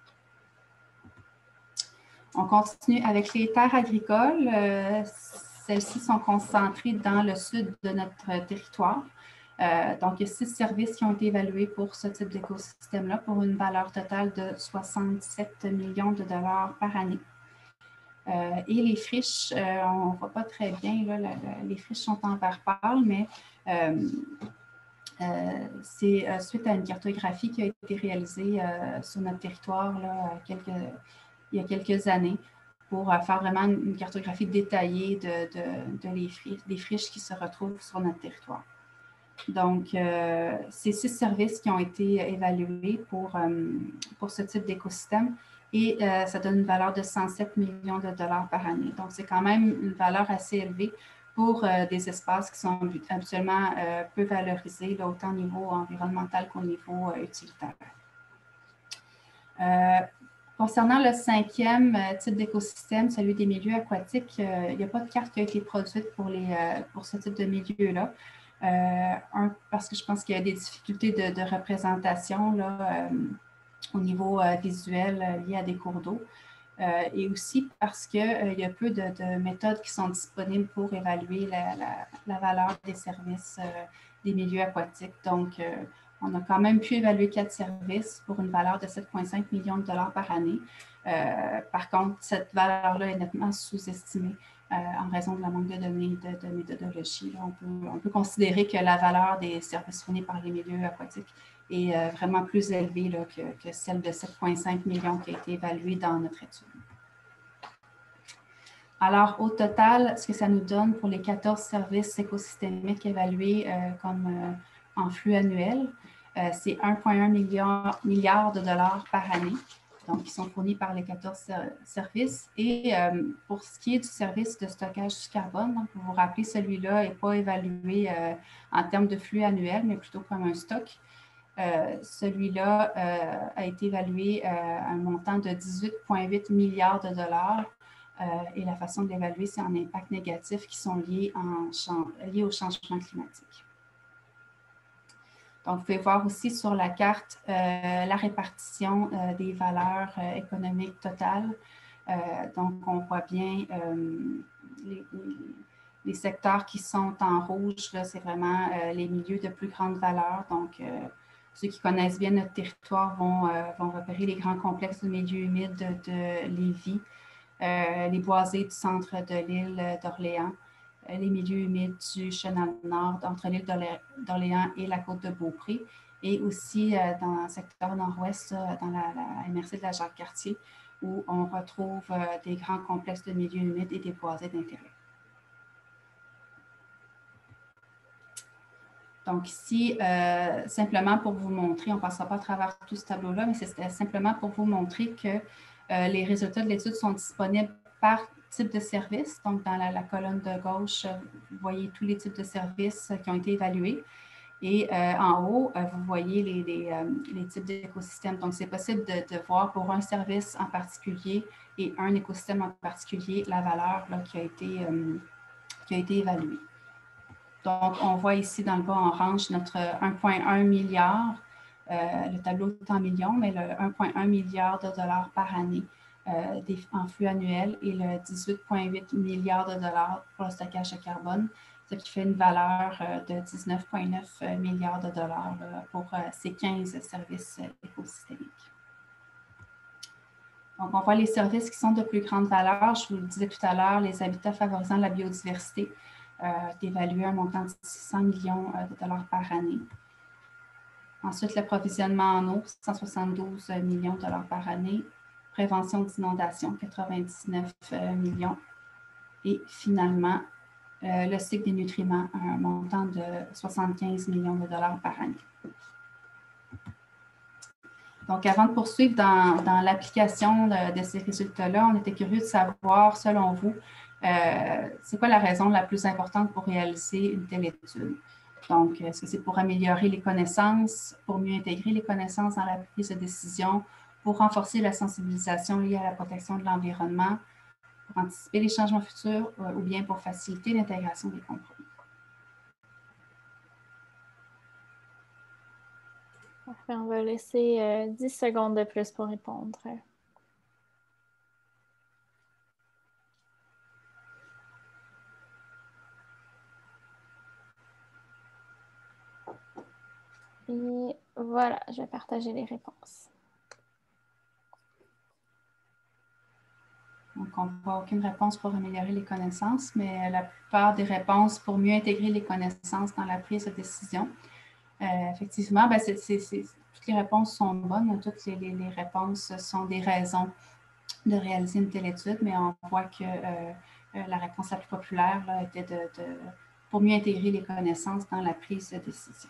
On continue avec les terres agricoles. Euh, Celles-ci sont concentrées dans le sud de notre territoire. Euh, donc, il y a six services qui ont été évalués pour ce type d'écosystème-là pour une valeur totale de soixante-sept millions de dollars par année. Euh, et les friches, euh, on ne voit pas très bien, là, la, la, les friches sont en vert pâle, mais euh, euh, c'est euh, suite à une cartographie qui a été réalisée euh, sur notre territoire là, quelques, il y a quelques années pour euh, faire vraiment une cartographie détaillée de, de, de les friches, des friches qui se retrouvent sur notre territoire. Donc, euh, c'est six services qui ont été évalués pour, euh, pour ce type d'écosystème. Et euh, ça donne une valeur de cent sept millions de dollars par année. Donc, c'est quand même une valeur assez élevée pour euh, des espaces qui sont absolument euh, peu valorisés, là, autant au niveau environnemental qu'au niveau euh, utilitaire. Euh, concernant le cinquième euh, type d'écosystème, celui des milieux aquatiques, euh, il n'y a pas de carte qui a été produite pour, les, euh, pour ce type de milieu-là. Euh, un, parce que je pense qu'il y a des difficultés de, de représentation, là, euh, au niveau euh, visuel euh, lié à des cours d'eau. Euh, et aussi parce qu'il euh, y a peu de, de méthodes qui sont disponibles pour évaluer la, la, la valeur des services euh, des milieux aquatiques. Donc, euh, on a quand même pu évaluer quatre services pour une valeur de sept virgule cinq millions de dollars par année. Euh, par contre, cette valeur-là est nettement sous-estimée euh, en raison de la manque de données de, de méthodologie. Là, on, peut, on peut considérer que la valeur des services fournis par les milieux aquatiques est euh, vraiment plus élevée là, que, que celle de sept virgule cinq millions qui a été évaluée dans notre étude. Alors, au total, ce que ça nous donne pour les quatorze services écosystémiques évalués euh, comme euh, en flux annuel, euh, c'est un virgule un milliard, milliard de dollars par année, donc qui sont fournis par les quatorze ser services. Et euh, pour ce qui est du service de stockage du carbone, donc vous vous rappelez, celui-là n'est pas évalué euh, en termes de flux annuel, mais plutôt comme un stock. Euh, celui-là euh, a été évalué euh, à un montant de dix-huit virgule huit milliards de dollars. Euh, et la façon de l'évaluer, c'est en impacts négatifs qui sont liés, en, liés au changement climatique. Donc, vous pouvez voir aussi sur la carte euh, la répartition euh, des valeurs euh, économiques totales. Euh, donc, on voit bien euh, les, les secteurs qui sont en rouge, c'est vraiment euh, les milieux de plus grande valeur. Donc, euh, ceux qui connaissent bien notre territoire vont, euh, vont repérer les grands complexes de milieux humides de, de Lévis, euh, les boisés du centre de l'île d'Orléans, euh, les milieux humides du Chenal Nord, entre l'île d'Orléans et la côte de Beaupré, et aussi euh, dans le secteur nord-ouest, dans la, la M R C de la Jacques-Cartier, où on retrouve euh, des grands complexes de milieux humides et des boisés d'intérêt. Donc ici, euh, simplement pour vous montrer, on ne passera pas à travers tout ce tableau-là, mais c'était simplement pour vous montrer que euh, les résultats de l'étude sont disponibles par types de services. Donc, dans la, la colonne de gauche, vous voyez tous les types de services qui ont été évalués. Et euh, en haut, euh, vous voyez les, les, euh, les types d'écosystèmes. Donc, c'est possible de, de voir pour un service en particulier et un écosystème en particulier la valeur là, qui, a été, euh, qui a été évaluée. Donc, on voit ici dans le bas en orange notre un virgule un milliard. Euh, le tableau est en millions, mais le un virgule un milliard de dollars par année euh, des, en flux annuel et le dix-huit virgule huit milliards de dollars pour le stockage de carbone, ce qui fait une valeur euh, de dix-neuf virgule neuf milliards de dollars euh, pour euh, ces quinze services euh, écosystémiques. Donc, on voit les services qui sont de plus grande valeur. Je vous le disais tout à l'heure, les habitats favorisant la biodiversité, euh, évalué à un montant de six cents millions de dollars par année. Ensuite, l'approvisionnement en eau, cent soixante-douze millions de dollars par année. Prévention d'inondation, quatre-vingt-dix-neuf millions. Et finalement, euh, le cycle des nutriments, un montant de soixante-quinze millions de dollars par année. Donc, avant de poursuivre dans, dans l'application de, de ces résultats-là, on était curieux de savoir, selon vous, euh, c'est quoi la raison la plus importante pour réaliser une telle étude? Donc, est-ce que c'est pour améliorer les connaissances, pour mieux intégrer les connaissances dans la prise de décision, pour renforcer la sensibilisation liée à la protection de l'environnement, pour anticiper les changements futurs euh, ou bien pour faciliter l'intégration des compromis? Parfait, on va laisser euh, dix secondes de plus pour répondre. Et voilà, je vais partager les réponses. Donc, on ne voit aucune réponse pour améliorer les connaissances, mais la plupart des réponses pour mieux intégrer les connaissances dans la prise de décision. Euh, effectivement, ben c'est, c'est, c'est, toutes les réponses sont bonnes. Toutes les, les, les réponses sont des raisons de réaliser une telle étude, mais on voit que euh, la réponse la plus populaire là, était de, de, pour mieux intégrer les connaissances dans la prise de décision.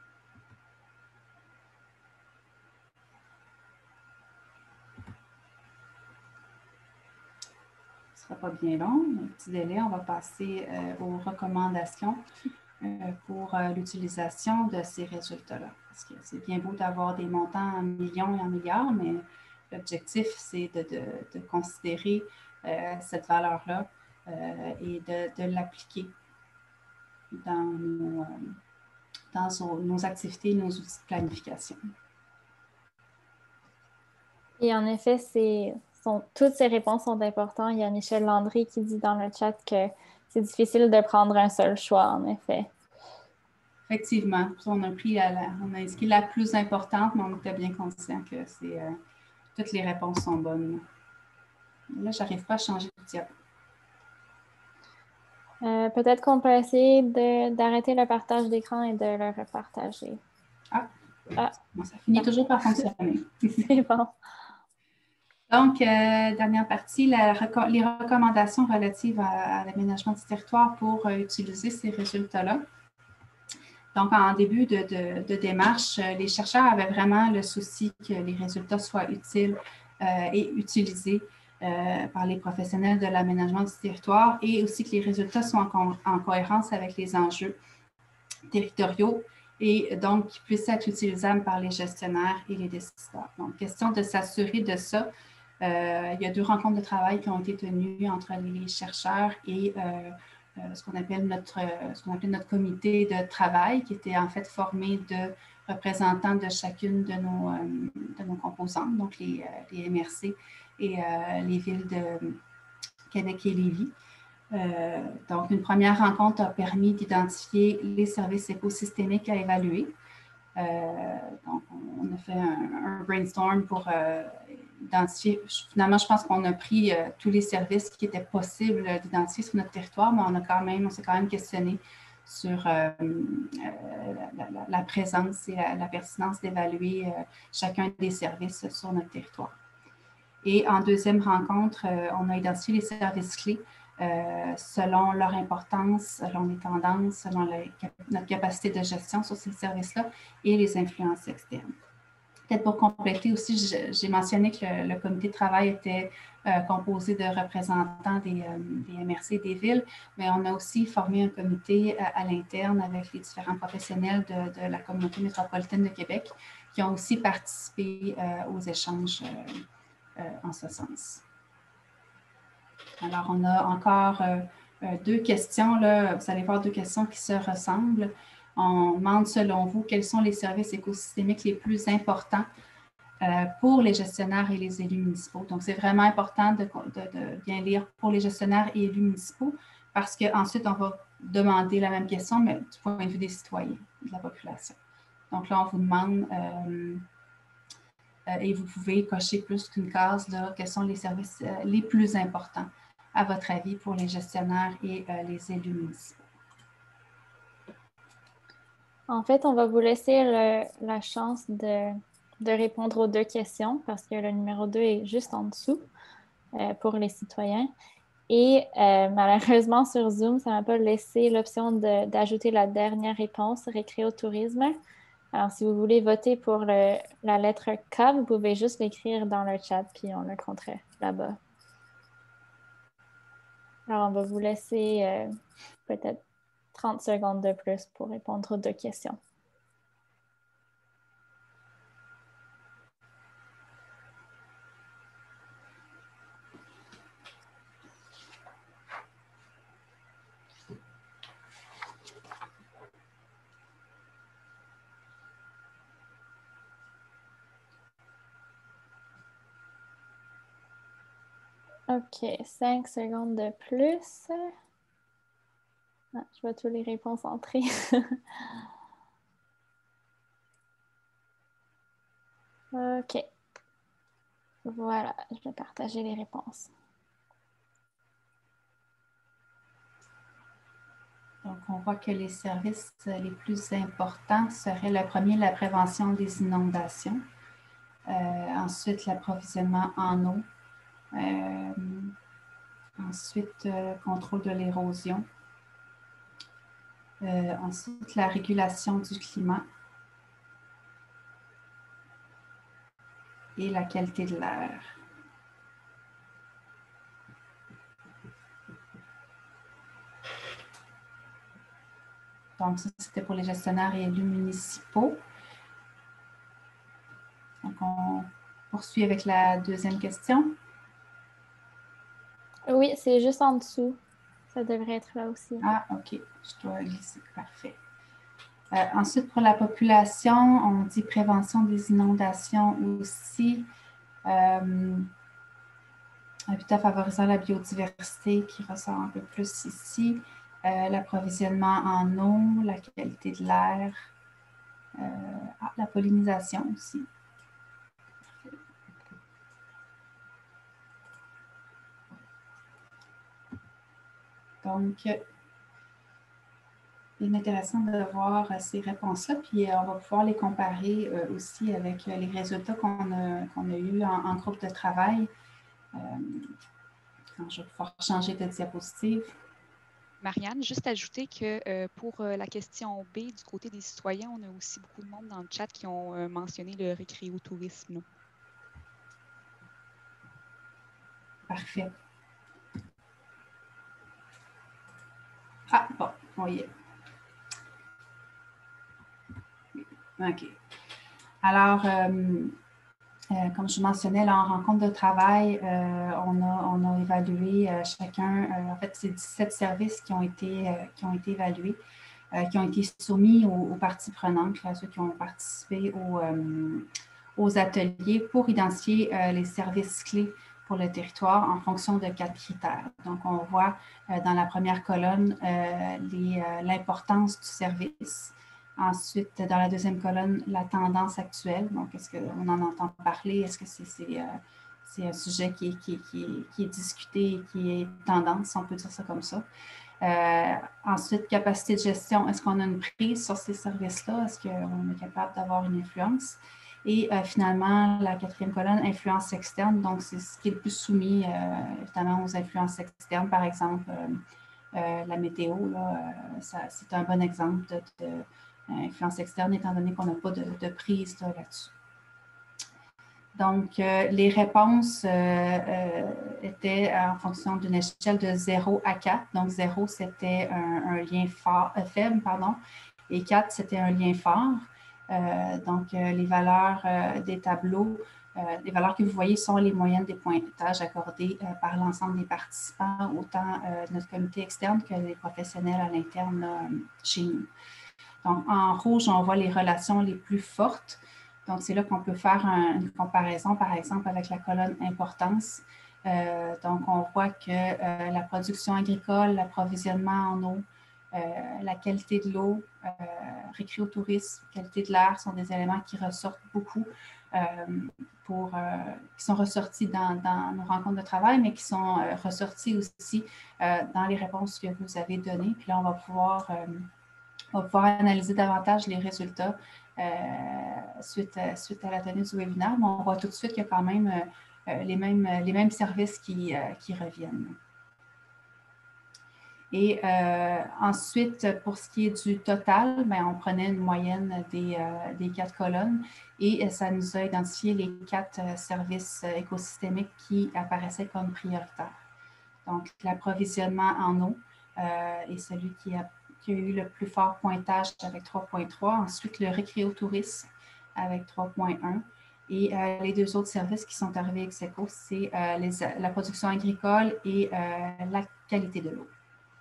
Ce ne sera pas bien long, un petit délai. On va passer euh, aux recommandations euh, pour euh, l'utilisation de ces résultats-là. Parce que c'est bien beau d'avoir des montants en millions et en milliards, mais l'objectif, c'est de, de, de considérer euh, cette valeur-là euh, et de, de l'appliquer dans, nos, euh, dans nos, nos activités et nos outils de planification. Et en effet, c'est, sont, toutes ces réponses sont importantes. Il y a Michel Landry qui dit dans le chat que c'est difficile de prendre un seul choix, en effet. Effectivement, on a pris la, la, on a inscrit la plus importante, mais on était bien conscient que c'est, euh, toutes les réponses sont bonnes. Là, je n'arrive pas à changer de diapo. Euh, peut-être qu'on peut essayer de, d'arrêter le partage d'écran et de le repartager. Ah, ah. Bon, ça finit ah. toujours par fonctionner. C'est bon. Donc, euh, dernière partie, la, les recommandations relatives à, à l'aménagement du territoire pour euh, utiliser ces résultats-là. Donc, en début de, de, de démarche, les chercheurs avaient vraiment le souci que les résultats soient utiles euh, et utilisés euh, par les professionnels de l'aménagement du territoire et aussi que les résultats soient en, co en cohérence avec les enjeux territoriaux et donc qui puissent être utilisables par les gestionnaires et les décideurs. Donc, question de s'assurer de ça. Euh, il y a deux rencontres de travail qui ont été tenues entre les chercheurs et euh, euh, ce qu'on appelle notre, euh, ce qu'on appelle notre comité de travail, qui était en fait formé de représentants de chacune de nos, euh, de nos composantes, donc les, euh, les M R C et euh, les villes de Québec et Lévis. Euh, donc, une première rencontre a permis d'identifier les services écosystémiques à évaluer. Euh, donc, on a fait un, un brainstorm pour euh, identifier. Finalement, je pense qu'on a pris euh, tous les services qui étaient possibles d'identifier sur notre territoire, mais on a quand même, on s'est quand même questionné sur euh, euh, la, la, la présence et la, la pertinence d'évaluer euh, chacun des services sur notre territoire. Et en deuxième rencontre, euh, on a identifié les services clés Euh, selon leur importance, selon les tendances, selon la, notre capacité de gestion sur ces services-là et les influences externes. Peut-être pour compléter aussi, j'ai mentionné que le, le comité de travail était euh, composé de représentants des, euh, des M R C et des villes, mais on a aussi formé un comité à, à l'interne avec les différents professionnels de, de la communauté métropolitaine de Québec qui ont aussi participé euh, aux échanges euh, euh, en ce sens. Alors, on a encore euh, deux questions, là. Vous allez voir deux questions qui se ressemblent. On demande, selon vous, quels sont les services écosystémiques les plus importants euh, pour les gestionnaires et les élus municipaux. Donc, c'est vraiment important de, de, de bien lire pour les gestionnaires et élus municipaux parce qu'ensuite, on va demander la même question, mais du point de vue des citoyens, de la population. Donc là, on vous demande, euh, euh, et vous pouvez cocher plus qu'une case, là, quels sont les services euh, les plus importants, à votre avis, pour les gestionnaires et euh, les élus municipaux. En fait, on va vous laisser le, la chance de, de répondre aux deux questions parce que le numéro deux est juste en dessous euh, pour les citoyens. Et euh, malheureusement, sur Zoom, ça ne m'a pas laissé l'option d'ajouter la dernière réponse, récréotourisme. Alors, si vous voulez voter pour le, la lettre K, vous pouvez juste l'écrire dans le chat, puis on le compterait là-bas. Alors, on va vous laisser euh, peut-être trente secondes de plus pour répondre aux deux questions. OK, cinq secondes de plus. Ah, je vois toutes les réponses entrer. OK. Voilà, je vais partager les réponses. Donc, on voit que les services les plus importants seraient le premier, la prévention des inondations. Euh, ensuite, l'approvisionnement en eau. Euh, ensuite, euh, contrôle de l'érosion. Euh, ensuite, la régulation du climat et la qualité de l'air. Donc, ça, c'était pour les gestionnaires et élus municipaux. Donc, on poursuit avec la deuxième question. Oui, c'est juste en dessous. Ça devrait être là aussi. Ah, OK. Je dois glisser. Parfait. Euh, ensuite, pour la population, on dit prévention des inondations aussi. Euh, habitat favorisant la biodiversité qui ressort un peu plus ici. Euh, l'approvisionnement en eau, la qualité de l'air, euh, ah, la pollinisation aussi. Donc, il est intéressant de voir ces réponses-là, puis on va pouvoir les comparer euh, aussi avec les résultats qu'on a, qu'on a eus en, en groupe de travail. Euh, quand je vais pouvoir changer de diapositive. Marianne, juste ajouter que euh, pour euh, la question B, du côté des citoyens, on a aussi beaucoup de monde dans le chat qui ont euh, mentionné le récréotourisme. Parfait. Ah, bon, on y est. OK. Alors, euh, euh, comme je mentionnais, là, en rencontre de travail, euh, on, a, on a évalué euh, chacun, euh, en fait, c'est dix-sept services qui ont été, euh, qui ont été évalués, euh, qui ont été soumis aux, aux parties prenantes, là, ceux qui ont participé au, euh, aux ateliers pour identifier euh, les services clés pour le territoire en fonction de quatre critères. Donc, on voit euh, dans la première colonne euh, euh, l'importance du service. Ensuite, dans la deuxième colonne, la tendance actuelle. Donc, est-ce qu'on en entend parler? Est-ce que c'est c'est, euh, un sujet qui est, qui, est, qui, est, qui est discuté et qui est tendance, on peut dire ça comme ça? Euh, ensuite, capacité de gestion. Est-ce qu'on a une prise sur ces services-là? Est-ce qu'on est capable d'avoir une influence? Et euh, finalement, la quatrième colonne, influence externe. Donc, c'est ce qui est le plus soumis, euh, évidemment, aux influences externes. Par exemple, euh, euh, la météo, là, euh, c'est un bon exemple de, de influence externe, étant donné qu'on n'a pas de, de prise là-dessus. Donc, euh, les réponses euh, euh, étaient en fonction d'une échelle de zéro à quatre. Donc, zéro, c'était un, un lien fort, euh, faible, pardon, et quatre, c'était un lien fort. Euh, donc, euh, les valeurs euh, des tableaux, euh, les valeurs que vous voyez sont les moyennes des pointages accordés euh, par l'ensemble des participants, autant euh, notre comité externe que les professionnels à l'interne euh, chez nous. Donc, en rouge, on voit les relations les plus fortes. Donc, c'est là qu'on peut faire un, une comparaison, par exemple, avec la colonne importance. Euh, donc, on voit que euh, la production agricole, l'approvisionnement en eau, euh, la qualité de l'eau, euh, récréotourisme, qualité de l'air sont des éléments qui ressortent beaucoup, euh, pour, euh, qui sont ressortis dans, dans nos rencontres de travail, mais qui sont euh, ressortis aussi euh, dans les réponses que vous avez données. Puis là, on va pouvoir... Euh, On va pouvoir analyser davantage les résultats euh, suite, à, suite à la tenue du webinaire, mais on voit tout de suite qu'il y a quand même euh, les, mêmes, les mêmes services qui, euh, qui reviennent. Et euh, ensuite, pour ce qui est du total, bien, on prenait une moyenne des, euh, des quatre colonnes et ça nous a identifié les quatre euh, services écosystémiques qui apparaissaient comme prioritaires. Donc, l'approvisionnement en eau euh, est celui qui a qui a eu le plus fort pointage avec trois virgule trois. Ensuite, le récréotourisme avec trois virgule un. Et euh, les deux autres services qui sont arrivés ex aequo, c'est euh, les, la production agricole et euh, la qualité de l'eau.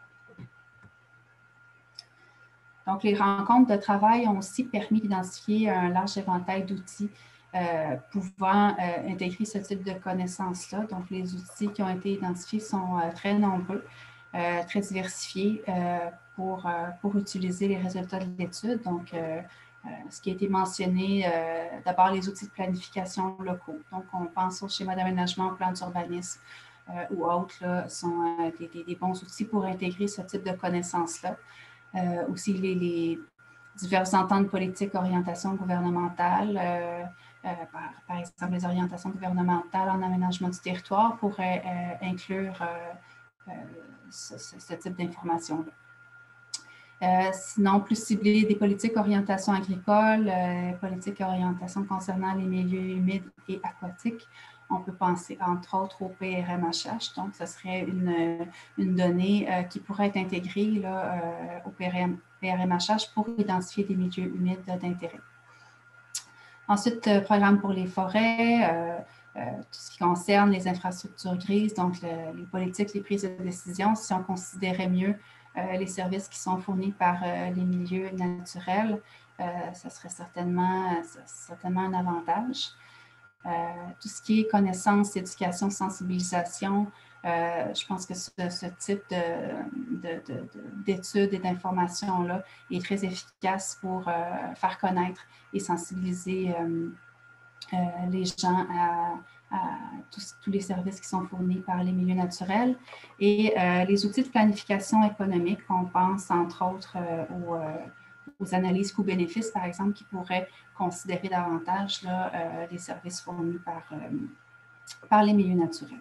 Donc, les rencontres de travail ont aussi permis d'identifier un large éventail d'outils euh, pouvant euh, intégrer ce type de connaissances-là. Donc, les outils qui ont été identifiés sont euh, très nombreux, euh, très diversifiés, euh, Pour, euh, pour utiliser les résultats de l'étude. Donc, euh, euh, ce qui a été mentionné, euh, d'abord les outils de planification locaux. Donc, on pense au schéma d'aménagement, au plan d'urbanisme euh, ou autres, là, sont euh, des, des, des bons outils pour intégrer ce type de connaissances-là. Euh, aussi, les, les diverses ententes politiques, orientations gouvernementales, euh, euh, par, par exemple, les orientations gouvernementales en aménagement du territoire pourraient euh, inclure euh, euh, ce, ce, ce type d'informations-là. Euh, sinon, plus ciblé, des politiques orientation agricole, euh, politiques orientation concernant les milieux humides et aquatiques. On peut penser, entre autres, au P R M H H. Donc, ce serait une, une donnée euh, qui pourrait être intégrée là, euh, au P R M H H pour identifier des milieux humides d'intérêt. Ensuite, euh, programme pour les forêts, euh, euh, tout ce qui concerne les infrastructures grises, donc le, les politiques, les prises de décision, si on considérait mieux Euh, les services qui sont fournis par euh, les milieux naturels, euh, ça serait certainement, certainement un avantage. Euh, tout ce qui est connaissance, éducation, sensibilisation, euh, je pense que ce, ce type d'études et d'informations-là est très efficace pour euh, faire connaître et sensibiliser euh, euh, les gens à, à tous, tous les services qui sont fournis par les milieux naturels. Et euh, les outils de planification économique, on pense entre autres euh, aux, euh, aux analyses coûts-bénéfices, par exemple, qui pourraient considérer davantage là, euh, les services fournis par, euh, par les milieux naturels.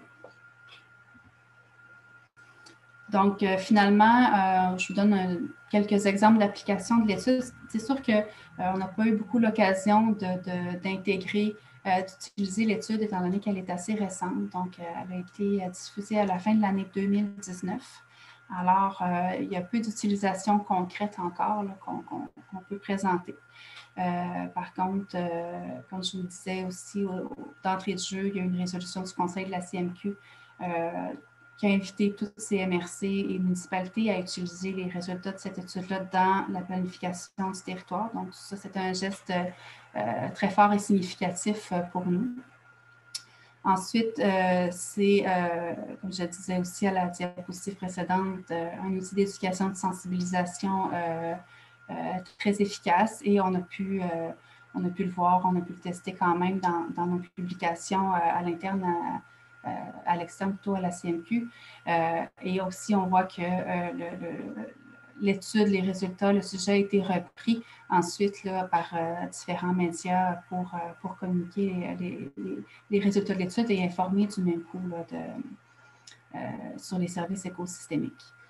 Donc, euh, finalement, euh, je vous donne un, quelques exemples d'application de l'étude. C'est sûr qu'on euh, n'a pas eu beaucoup l'occasion d'intégrer, euh, d'utiliser l'étude étant donné qu'elle est assez récente. Donc, euh, elle a été diffusée à la fin de l'année deux mille dix-neuf. Alors, euh, il y a peu d'utilisation concrète encore qu'on qu'on, qu'on peut présenter. Euh, par contre, euh, comme je vous le disais aussi, d'entrée de jeu, il y a une résolution du Conseil de la C M Q euh, qui a invité toutes ces M R C et municipalités à utiliser les résultats de cette étude-là dans la planification du territoire. Donc, ça, c'est un geste euh, très fort et significatif pour nous. Ensuite, euh, c'est, euh, comme je disais aussi à la diapositive précédente, euh, un outil d'éducation de sensibilisation euh, euh, très efficace et on a pu... Euh, on a pu le voir, on a pu le tester quand même dans, dans nos publications euh, à l'interne, à, à l'externe, plutôt à la C M Q. Euh, et aussi, on voit que euh, le, le, l'étude, les résultats, le sujet a été repris ensuite là, par euh, différents médias pour, euh, pour communiquer les, les, les résultats de l'étude et informer du même coup là, de, euh, sur les services écosystémiques.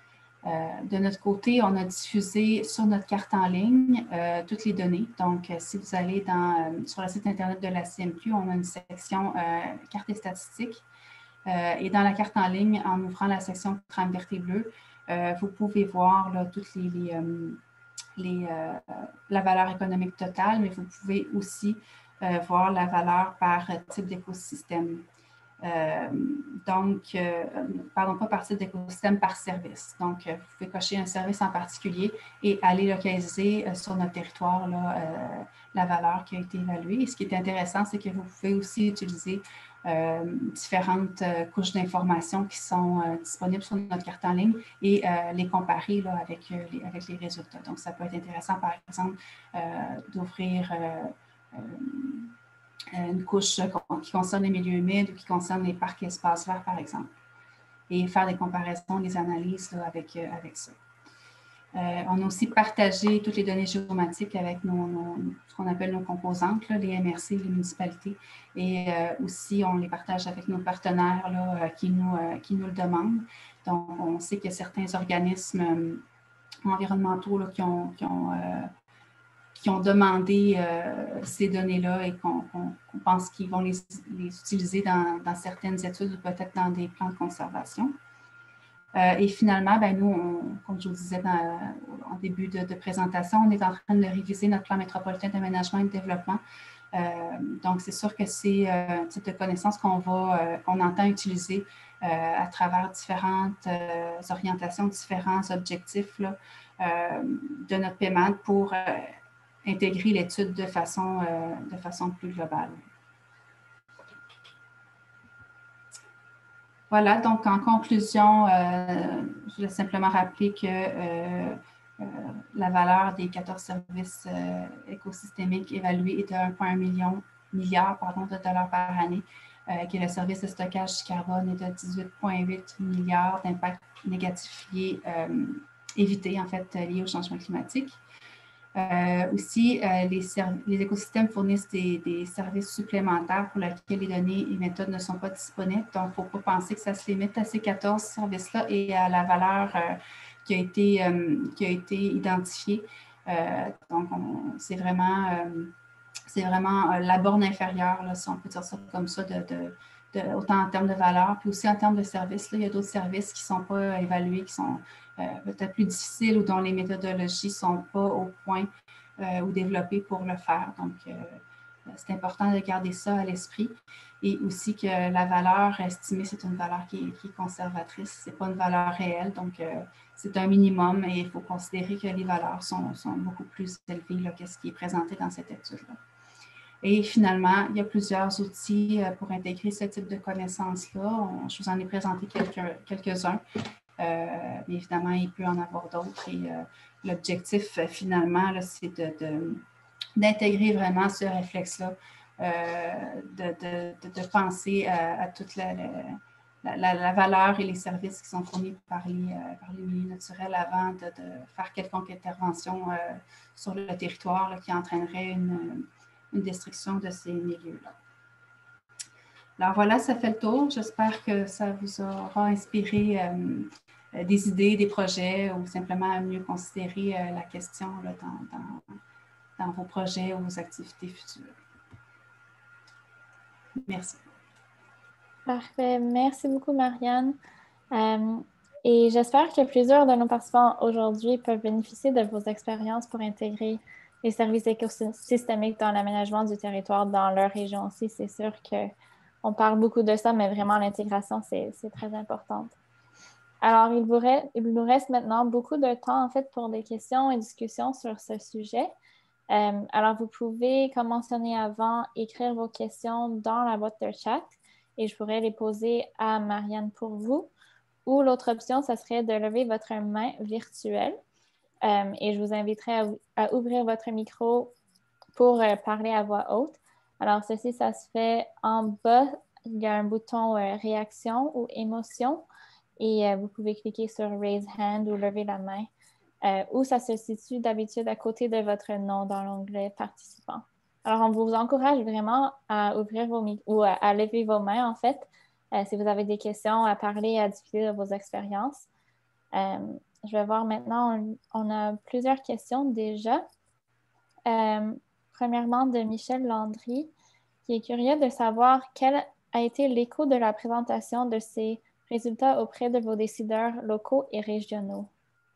Euh, de notre côté, on a diffusé sur notre carte en ligne euh, toutes les données. Donc, euh, si vous allez dans, euh, sur le site Internet de la C M Q, on a une section euh, cartes et statistiques. Euh, et dans la carte en ligne, en ouvrant la section trame verte et bleue, euh, vous pouvez voir là, toutes les, les, euh, les, euh, la valeur économique totale, mais vous pouvez aussi euh, voir la valeur par type d'écosystème. Euh, donc, euh, pardon, pas par type d'écosystème, par service. Donc, euh, vous pouvez cocher un service en particulier et aller localiser euh, sur notre territoire là, euh, la valeur qui a été évaluée. Et ce qui est intéressant, c'est que vous pouvez aussi utiliser euh, différentes euh, couches d'informations qui sont euh, disponibles sur notre carte en ligne et euh, les comparer là, avec, euh, les, avec les résultats. Donc, ça peut être intéressant, par exemple, euh, d'ouvrir euh, euh, une couche qui concerne les milieux humides ou qui concerne les parcs et espaces verts, par exemple, et faire des comparaisons, des analyses là, avec, euh, avec ça. Euh, on a aussi partagé toutes les données géomatiques avec nos, nos, ce qu'on appelle nos composantes, là, les M R C, les municipalités, et euh, aussi on les partage avec nos partenaires là, qui, nous, euh, qui nous le demandent. Donc, on sait qu'il y a certains organismes euh, environnementaux là, qui ont, qui ont euh, qui ont demandé euh, ces données-là et qu'on qu'on, qu'on pense qu'ils vont les, les utiliser dans, dans certaines études ou peut-être dans des plans de conservation. Euh, et finalement, ben nous, on, comme je vous disais dans, en début de, de présentation, on est en train de réviser notre plan métropolitain d'aménagement et de développement. Euh, donc, c'est sûr que c'est euh, un type de connaissances qu'on va, euh, qu'on entend utiliser euh, à travers différentes euh, orientations, différents objectifs là, euh, de notre P E M A D pour euh, intégrer l'étude de façon, euh, de façon plus globale. Voilà, donc en conclusion, euh, je vais simplement rappeler que euh, euh, la valeur des quatorze services euh, écosystémiques évalués est de un virgule un million, milliard pardon, de dollars par année, euh, que le service de stockage du carbone est de dix-huit virgule huit milliards d'impacts négatifs liés, euh, évités en fait liés au changement climatique. Euh, aussi, euh, les, les écosystèmes fournissent des, des services supplémentaires pour lesquels les données et méthodes ne sont pas disponibles. Donc, il ne faut pas penser que ça se limite à ces quatorze services-là et à la valeur euh, qui, a été, euh, qui a été identifiée. Euh, donc, c'est vraiment, euh, c'est vraiment euh, la borne inférieure, là, si on peut dire ça comme ça, de, de, de, autant en termes de valeur, puis aussi en termes de services. Là, il y a d'autres services qui ne sont pas évalués, qui sont Euh, peut-être plus difficiles ou dont les méthodologies ne sont pas au point euh, ou développées pour le faire. Donc, euh, c'est important de garder ça à l'esprit. Et aussi que la valeur estimée, c'est une valeur qui est, qui est conservatrice. Ce n'est pas une valeur réelle. Donc, euh, c'est un minimum et il faut considérer que les valeurs sont, sont beaucoup plus élevées là, que ce qui est présenté dans cette étude-là. Et finalement, il y a plusieurs outils pour intégrer ce type de connaissances-là. Je vous en ai présenté quelques, quelques-uns. Euh, mais évidemment, il peut en avoir d'autres. Et euh, l'objectif, euh, finalement, c'est de, de, d'intégrer vraiment ce réflexe-là, euh, de, de, de, de penser à, à toute la, la, la, la valeur et les services qui sont fournis par les, euh, par les milieux naturels avant de, de faire quelconque intervention euh, sur le territoire là, qui entraînerait une, une destruction de ces milieux-là. Alors voilà, ça fait le tour. J'espère que ça vous aura inspiré euh, des idées, des projets ou simplement à mieux considérer euh, la question là, dans, dans, dans vos projets ou vos activités futures. Merci. Parfait. Merci beaucoup, Marianne. Euh, et j'espère que plusieurs de nos participants aujourd'hui peuvent bénéficier de vos expériences pour intégrer les services écosystémiques dans l'aménagement du territoire dans leur région aussi. C'est sûr qu'on parle beaucoup de ça, mais vraiment l'intégration, c'est très importante. Alors, il, vous reste, il nous reste maintenant beaucoup de temps, en fait, pour des questions et discussions sur ce sujet. Euh, alors, vous pouvez, comme mentionné avant, écrire vos questions dans la boîte de chat et je pourrais les poser à Marianne pour vous. Ou l'autre option, ça serait de lever votre main virtuelle euh, et je vous inviterai à, à ouvrir votre micro pour euh, parler à voix haute. Alors, ceci, ça se fait en bas. Il y a un bouton euh, réaction ou émotion et euh, vous pouvez cliquer sur Raise Hand ou lever la main euh, où ça se situe d'habitude à côté de votre nom dans l'onglet Participants. Alors, on vous encourage vraiment à ouvrir vos micros ou à, à lever vos mains, en fait, euh, si vous avez des questions, à parler, à discuter de vos expériences. Euh, je vais voir maintenant, on, on a plusieurs questions déjà. Euh, premièrement, de Michel Landry, qui est curieux de savoir quel a été l'écho de la présentation de ces résultats auprès de vos décideurs locaux et régionaux.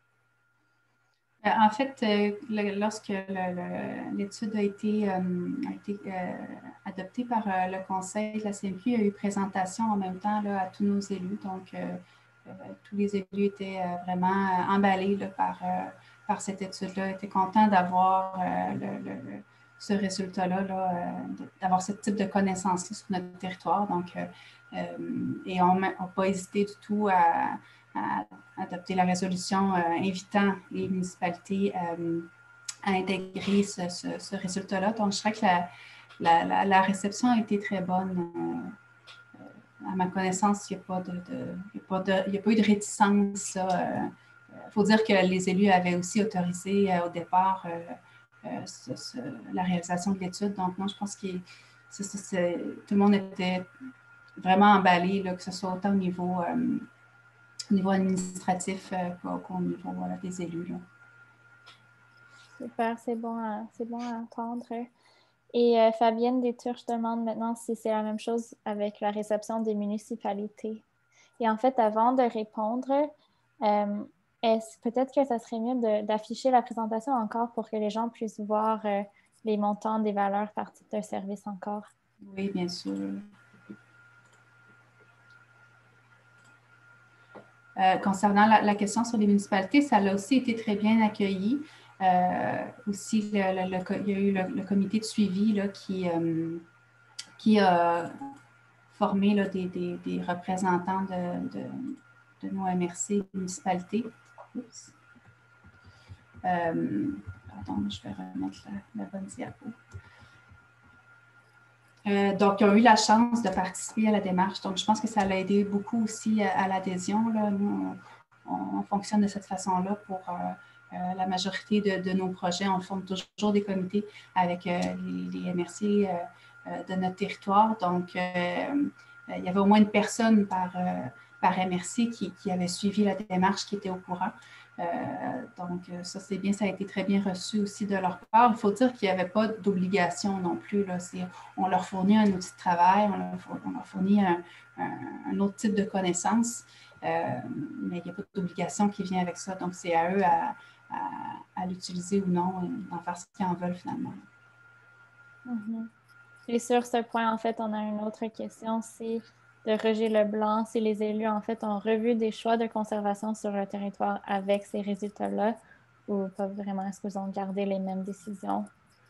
En fait, euh, le, lorsque l'étude a été, euh, a été euh, adoptée par euh, le conseil de la C M Q, il y a eu présentation en même temps là, à tous nos élus. Donc, euh, euh, tous les élus étaient euh, vraiment euh, emballés là, par, euh, par cette étude-là, étaient contents d'avoir euh, le, le, ce résultat-là, là, euh, d'avoir ce type de connaissances sur notre territoire. Donc, euh, euh, et on n'a pas hésité du tout à à adopter la résolution euh, invitant les municipalités euh, à intégrer ce, ce, ce résultat-là. Donc, je dirais que la, la, la, la réception a été très bonne. Euh, à ma connaissance, il n'y a, a, a, a pas eu de réticence. Il euh, faut dire que les élus avaient aussi autorisé euh, au départ euh, euh, ce, ce, la réalisation de l'étude. Donc, moi, je pense que c'est, c'est, tout le monde était vraiment emballé, là, que ce soit autant au niveau... Euh, au niveau administratif euh, qu'au niveau voilà, des élus. Là. Super, c'est bon, à, c'est bon à entendre. Et euh, Fabienne Déturche demande maintenant si c'est la même chose avec la réception des municipalités. Et en fait, avant de répondre, euh, est-ce, peut-être que ça serait mieux de, d'afficher la présentation encore pour que les gens puissent voir euh, les montants des valeurs par type de service encore. Oui, bien sûr. Euh, concernant la, la question sur les municipalités, ça a aussi été très bien accueilli. Euh, aussi, le, le, le, il y a eu le, le comité de suivi là, qui, euh, qui a formé là, des, des, des représentants de, de, de nos M R C municipalités. Oups. Euh, pardon, je vais remettre la, la bonne diapo. Euh, donc, ils ont eu la chance de participer à la démarche. Donc, je pense que ça a aidé beaucoup aussi à, à l'adhésion. Là. Nous, on, on fonctionne de cette façon-là pour euh, euh, la majorité de, de nos projets. On forme toujours des comités avec euh, les, les M R C euh, euh, de notre territoire. Donc, euh, il y avait au moins une personne par, euh, par M R C qui, qui avait suivi la démarche, qui était au courant. Euh, donc, ça, c'est bien, ça a été très bien reçu aussi de leur part. Il faut dire qu'il n'y avait pas d'obligation non plus. Là. C'est, on leur fournit un outil de travail, on leur, on leur fournit un, un, un autre type de connaissances, euh, mais il n'y a pas d'obligation qui vient avec ça. Donc, c'est à eux à, à, à l'utiliser ou non et d'en faire ce qu'ils en veulent finalement. Mm-hmm. Et sur ce point, en fait, on a une autre question, c'est de Roger Leblanc, si les élus, en fait, ont revu des choix de conservation sur le territoire avec ces résultats-là, ou pas vraiment, est-ce qu'ils ont gardé les mêmes décisions?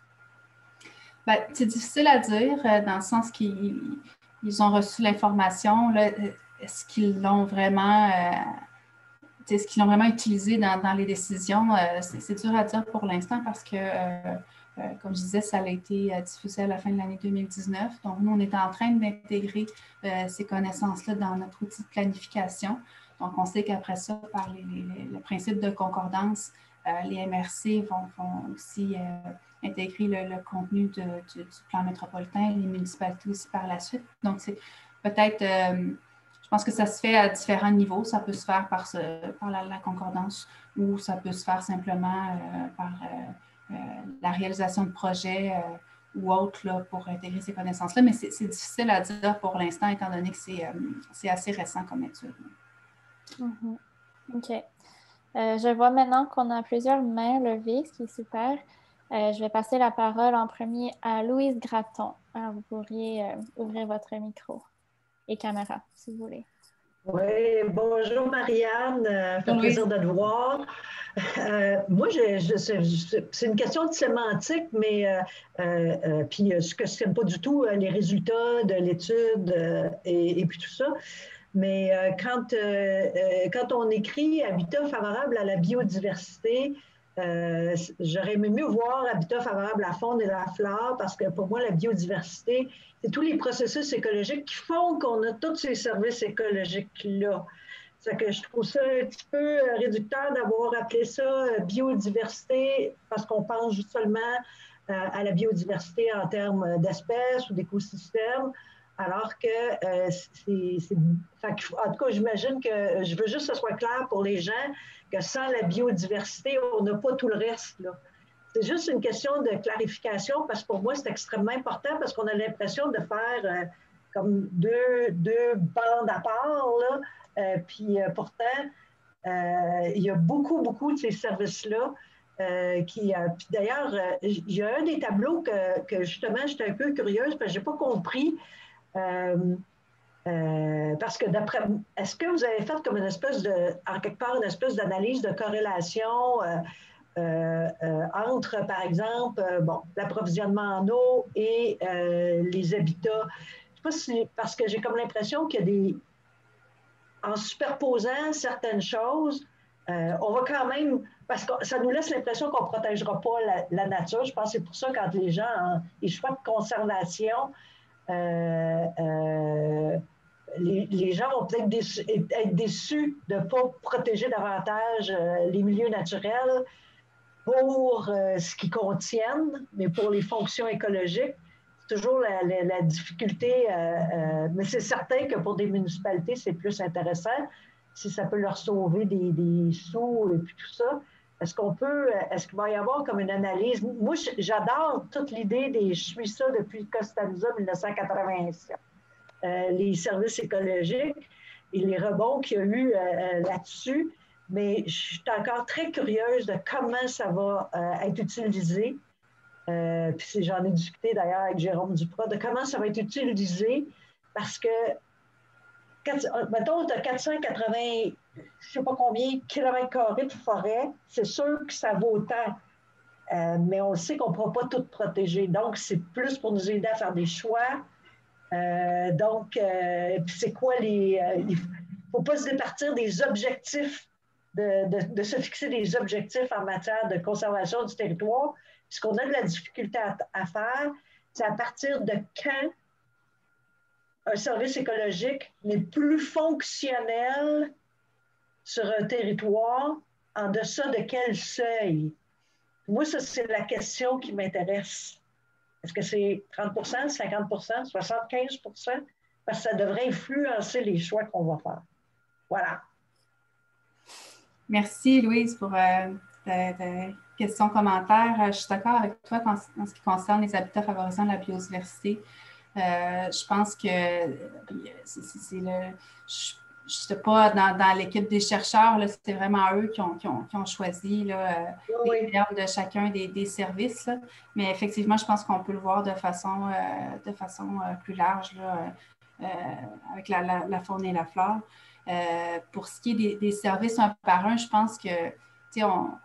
Ben, c'est difficile à dire, dans le sens qu'ils ils ont reçu l'information. Là, est-ce qu'ils l'ont vraiment, euh, est-ce qu'ils l'ont vraiment utilisé dans, dans les décisions? Euh, c'est, c'est dur à dire pour l'instant parce que, euh, euh, comme je disais, ça a été euh, diffusé à la fin de l'année deux mille dix-neuf. Donc, nous, on est en train d'intégrer euh, ces connaissances-là dans notre outil de planification. Donc, on sait qu'après ça, par les, les, le principe de concordance, euh, les M R C vont, vont aussi euh, intégrer le, le contenu de, du, du plan métropolitain, les municipalités aussi par la suite. Donc, c'est peut-être... Euh, Je pense que ça se fait à différents niveaux. Ça peut se faire par, ce, par la, la concordance ou ça peut se faire simplement euh, par euh, euh, la réalisation de projets euh, ou autres là, pour intégrer ces connaissances-là. Mais c'est, c'est difficile à dire pour l'instant, étant donné que c'est, euh, c'est assez récent comme étude. Mm-hmm. OK. Euh, je vois maintenant qu'on a plusieurs mains levées, ce qui est super. Euh, je vais passer la parole en premier à Louise Gratton. Alors, vous pourriez euh, ouvrir votre micro et caméra, si vous voulez. Oui, bonjour Marianne, euh, ça fait plaisir de te voir. Euh, moi, je, je, je, c'est une question de sémantique, mais euh, euh, puis je ne questionne pas du tout euh, les résultats de l'étude euh, et, et puis tout ça. Mais euh, quand, euh, quand on écrit habitat favorable à la biodiversité, euh, j'aurais aimé mieux voir habitat favorable à la faune et à la flore parce que pour moi, la biodiversité, c'est tous les processus écologiques qui font qu'on a tous ces services écologiques-là. C'est que je trouve ça un petit peu réducteur d'avoir appelé ça biodiversité parce qu'on pense juste seulement à la biodiversité en termes d'espèces ou d'écosystèmes, alors que euh, c'est... En tout cas, j'imagine que je veux juste que ce soit clair pour les gens que sans la biodiversité, on n'a pas tout le reste, là. C'est juste une question de clarification parce que pour moi, c'est extrêmement important parce qu'on a l'impression de faire euh, comme deux, deux bandes à part, là. Euh, puis euh, pourtant, euh, il y a beaucoup, beaucoup de ces services-là euh, qui... Euh, puis d'ailleurs, euh, il y a un des tableaux que, que justement, j'étais un peu curieuse parce que je n'ai pas compris. Euh, euh, parce que d'après... Est-ce que vous avez fait comme une espèce de... en quelque part, une espèce d'analyse de corrélation euh, Euh, euh, entre, par exemple, euh, bon, l'approvisionnement en eau et euh, les habitats. Je ne sais pas si, parce que j'ai comme l'impression qu'il y a des... En superposant certaines choses, euh, on va quand même... Parce que ça nous laisse l'impression qu'on ne protégera pas la, la nature. Je pense que c'est pour ça quand les gens, hein, les choix de conservation, euh, euh, les, les gens vont peut-être déçus, être déçus de ne pas protéger davantage euh, les milieux naturels pour euh, ce qu'ils contiennent, mais pour les fonctions écologiques, c'est toujours la, la, la difficulté. Euh, euh, mais c'est certain que pour des municipalités, c'est plus intéressant si ça peut leur sauver des, des sous et puis tout ça. Est-ce qu'on peut, est-ce qu'il va y avoir comme une analyse? Moi, j'adore toute l'idée des, je suis ça depuis Costa Mesa mille neuf cent quatre-vingt-sept. Euh, les services écologiques et les rebonds qu'il y a eu euh, là-dessus. Mais je suis encore très curieuse de comment ça va euh, être utilisé. Euh, puis j'en ai discuté d'ailleurs avec Jérôme Duprat, de comment ça va être utilisé, parce que, mettons, tu as quatre cent quatre-vingts, je ne sais pas combien, kilomètres carrés de forêt, c'est sûr que ça vaut autant. Euh, mais on sait qu'on ne pourra pas tout protéger. Donc, c'est plus pour nous aider à faire des choix. Euh, donc, euh, puis c'est quoi les... Euh, il ne faut pas se départir des objectifs De, de, de se fixer des objectifs en matière de conservation du territoire. Ce qu'on a de la difficulté à, à faire, c'est à partir de quand un service écologique n'est plus fonctionnel sur un territoire, en deçà de quel seuil. Moi, ça, c'est la question qui m'intéresse. Est-ce que c'est trente pour cent, cinquante pour cent, soixante-quinze pour cent? Parce que ça devrait influencer les choix qu'on va faire. Voilà. Merci, Louise, pour euh, ta, ta question, commentaire. Je suis d'accord avec toi en, en ce qui concerne les habitats favorisant la biodiversité. Euh, je pense que c'est le... Je n'étais pas dans, dans l'équipe des chercheurs, c'était vraiment eux qui ont, qui ont, qui ont choisi là, oui. les termes de chacun des, des services. Là. Mais effectivement, je pense qu'on peut le voir de façon, euh, de façon euh, plus large là, euh, avec la, la, la faune et la flore. Euh, pour ce qui est des, des services un par un, je pense que, tu sais,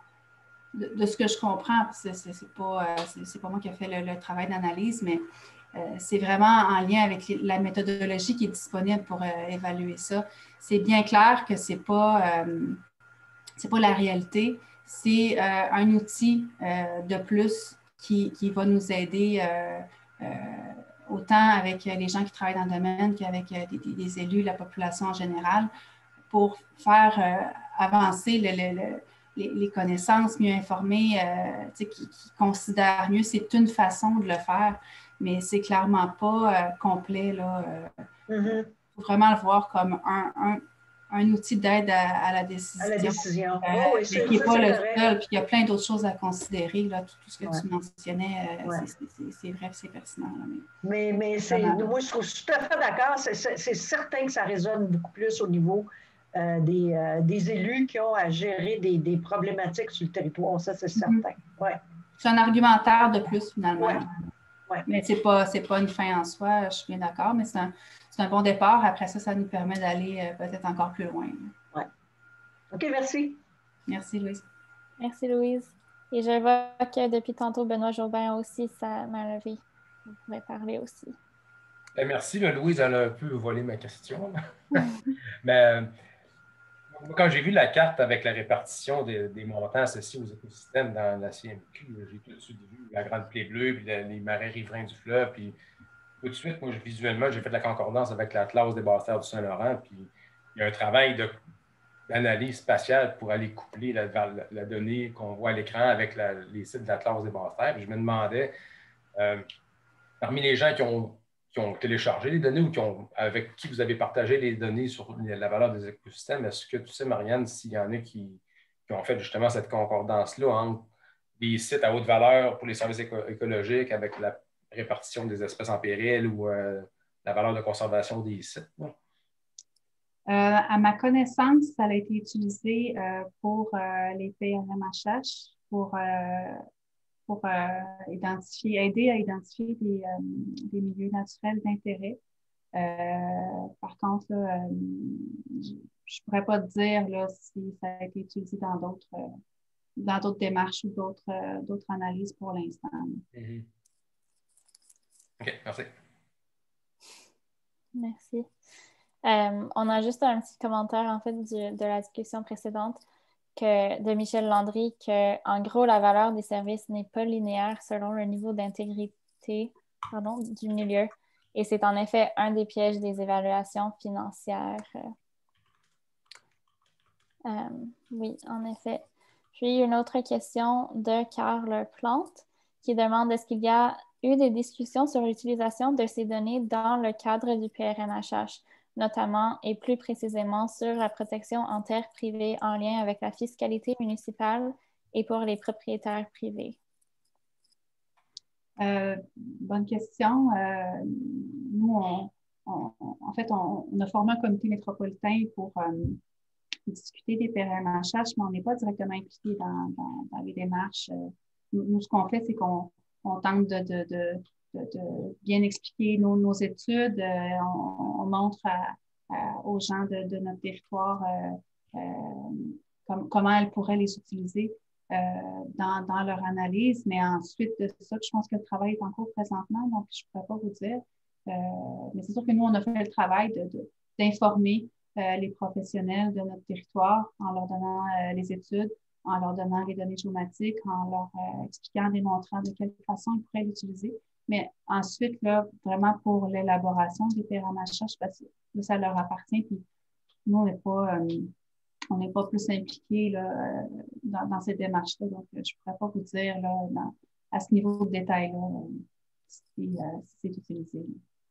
de, de ce que je comprends, c'est pas, c'est pas moi qui ai fait le, le travail d'analyse, mais euh, c'est vraiment en lien avec les, la méthodologie qui est disponible pour euh, évaluer ça. C'est bien clair que c'est pas, euh, c'est pas la réalité, c'est euh, un outil euh, de plus qui, qui va nous aider euh, euh, autant avec les gens qui travaillent dans le domaine qu'avec des, des élus, la population en général, pour faire euh, avancer le, le, le, les, les connaissances, mieux informer, euh, qui, qui considèrent mieux. C'est une façon de le faire, mais c'est clairement pas euh, complet. Là. Euh, mm-hmm. Faut vraiment le voir comme un, un, un outil d'aide à, à la décision. À la décision. Euh, oh, oui, mais qui n'est pas le seul, puis il y a plein d'autres choses à considérer. Là, tout, tout ce que ouais. tu mentionnais, euh, ouais. c'est vrai, c'est pertinent. Là, mais mais, mais moi, je, trouve, je suis tout à fait d'accord. C'est certain que ça résonne beaucoup plus au niveau euh, des, euh, des élus qui ont à gérer des, des problématiques sur le territoire. Ça, c'est certain. Mm-hmm. ouais. C'est un argumentaire de plus, finalement. Ouais. Ouais. Mais ce n'est pas, pas une fin en soi, je suis bien d'accord, mais c'est un, un bon départ. Après ça, ça nous permet d'aller euh, peut-être encore plus loin. Oui. OK, merci. Merci, Louise. Merci, Louise. Et je vois que depuis tantôt, Benoît Jobin aussi, ça m'a levé. Vous pouvez parler aussi. Bien, merci. Là, Louise, elle a un peu volé ma question. Mais quand j'ai vu la carte avec la répartition des, des montants associés aux écosystèmes dans la C M Q, j'ai tout de suite vu la Grande Plaie bleue, puis les marais riverains du fleuve, puis tout de suite, moi, visuellement, j'ai fait de la concordance avec l'Atlas des basses-terres du Saint-Laurent, puis il y a un travail d'analyse spatiale pour aller coupler la, la, la donnée qu'on voit à l'écran avec la, les sites de l'Atlas des basses-terres. Puis je me demandais, euh, parmi les gens qui ont qui ont téléchargé les données ou qui ont, avec qui vous avez partagé les données sur la valeur des écosystèmes. Est-ce que tu sais, Marianne, s'il y en a qui, qui ont fait justement cette concordance-là entre des sites à haute valeur pour les services éco- écologiques avec la répartition des espèces en péril ou euh, la valeur de conservation des sites? Euh, à ma connaissance, ça a été utilisé euh, pour euh, les P R M H H, pour, euh, pour euh, identifier, aider à identifier des, euh, des milieux naturels d'intérêt. Euh, par contre, là, euh, je ne pourrais pas te dire là, si ça a été utilisé dans d'autres euh, dans d'autres démarches ou d'autres euh, d'autres analyses pour l'instant. Mm-hmm. OK, merci. Merci. Euh, on a juste un petit commentaire, en fait, du, de la discussion précédente que, de Michel Landry, que, en gros, la valeur des services n'est pas linéaire selon le niveau d'intégrité, pardon, du milieu. Et c'est en effet un des pièges des évaluations financières. Euh, oui, en effet. Puis, une autre question de Carl Plante qui demande est-ce qu'il y a eu des discussions sur l'utilisation de ces données dans le cadre du P R N H H, notamment et plus précisément sur la protection en terres privées en lien avec la fiscalité municipale et pour les propriétaires privés? Euh, bonne question. Euh, nous, on, on, en fait, on, on a formé un comité métropolitain pour euh, discuter des P R M H H, mais on n'est pas directement impliqué dans, dans, dans les démarches. Nous, nous ce qu'on fait, c'est qu'on on tente de, de, de, de, de bien expliquer nos, nos études. Euh, on, on montre à, à, aux gens de, de notre territoire euh, euh, com, comment elles pourraient les utiliser euh, dans, dans leur analyse. Mais ensuite de ça, je pense que le travail est en cours présentement, donc je ne pourrais pas vous dire. Euh, mais c'est sûr que nous, on a fait le travail de, de, d'informer Euh, les professionnels de notre territoire en leur donnant euh, les études, en leur donnant les données géomatiques, en leur euh, expliquant, démontrant de quelle façon ils pourraient l'utiliser. Mais ensuite, là, vraiment pour l'élaboration des P R M H H, parce que ça leur appartient. Puis nous, on n'est pas, euh, on n'est pas plus impliqués là, euh, dans, dans ces démarches-là. Donc, je ne pourrais pas vous dire là, dans, à ce niveau de détail-là si, euh, si c'est utilisé.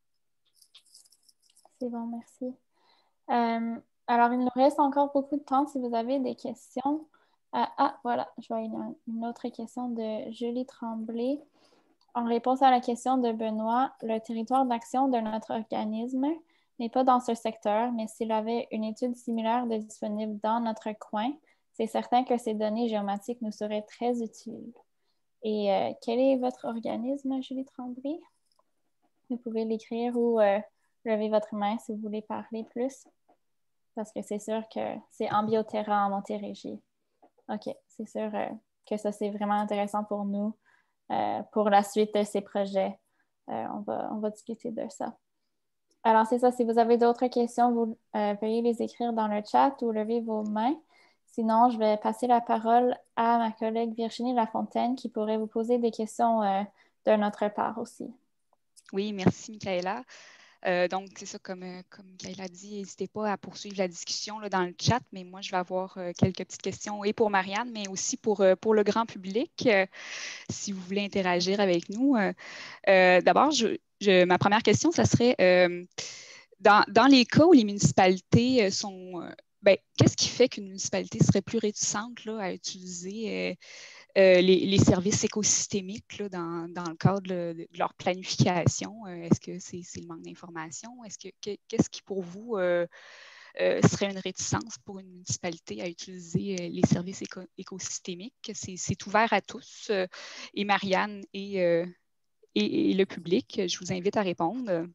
C'est bon, merci. Euh, alors, il nous reste encore beaucoup de temps si vous avez des questions. Euh, ah, voilà, je vois une, une autre question de Julie Tremblay. En réponse à la question de Benoît, le territoire d'action de notre organisme n'est pas dans ce secteur, mais s'il avait une étude similaire de disponible dans notre coin, c'est certain que ces données géomatiques nous seraient très utiles. Et euh, quel est votre organisme, Julie Tremblay? Vous pouvez l'écrire ou euh, lever votre main si vous voulez parler plus. Parce que c'est sûr que c'est Ambioterra en Montérégie. OK, c'est sûr euh, que ça, c'est vraiment intéressant pour nous, euh, pour la suite de ces projets. Euh, on va, on va discuter de ça. Alors, c'est ça. Si vous avez d'autres questions, vous euh, veuillez les écrire dans le chat ou lever vos mains. Sinon, je vais passer la parole à ma collègue Virginie Lafontaine qui pourrait vous poser des questions euh, de notre part aussi. Oui, merci, Michaela. Euh, donc, c'est ça, comme, euh, comme Gaëlle a dit, n'hésitez pas à poursuivre la discussion là, dans le chat, mais moi, je vais avoir euh, quelques petites questions et pour Marianne, mais aussi pour, euh, pour le grand public, euh, si vous voulez interagir avec nous. Euh, euh, D'abord, je, je, ma première question, ça serait, euh, dans, dans les cas où les municipalités sont... Euh, ben, qu'est-ce qui fait qu'une municipalité serait plus réticente là, à utiliser... Euh, Euh, les, les services écosystémiques là, dans, dans le cadre de, de leur planification? Euh, est-ce que c'est, c'est le manque d'information? Est-ce que, que, qu'est-ce qui, pour vous, euh, euh, serait une réticence pour une municipalité à utiliser euh, les services éco écosystémiques? C'est, c'est ouvert à tous. Euh, et Marianne et, euh, et, et le public, je vous invite à répondre.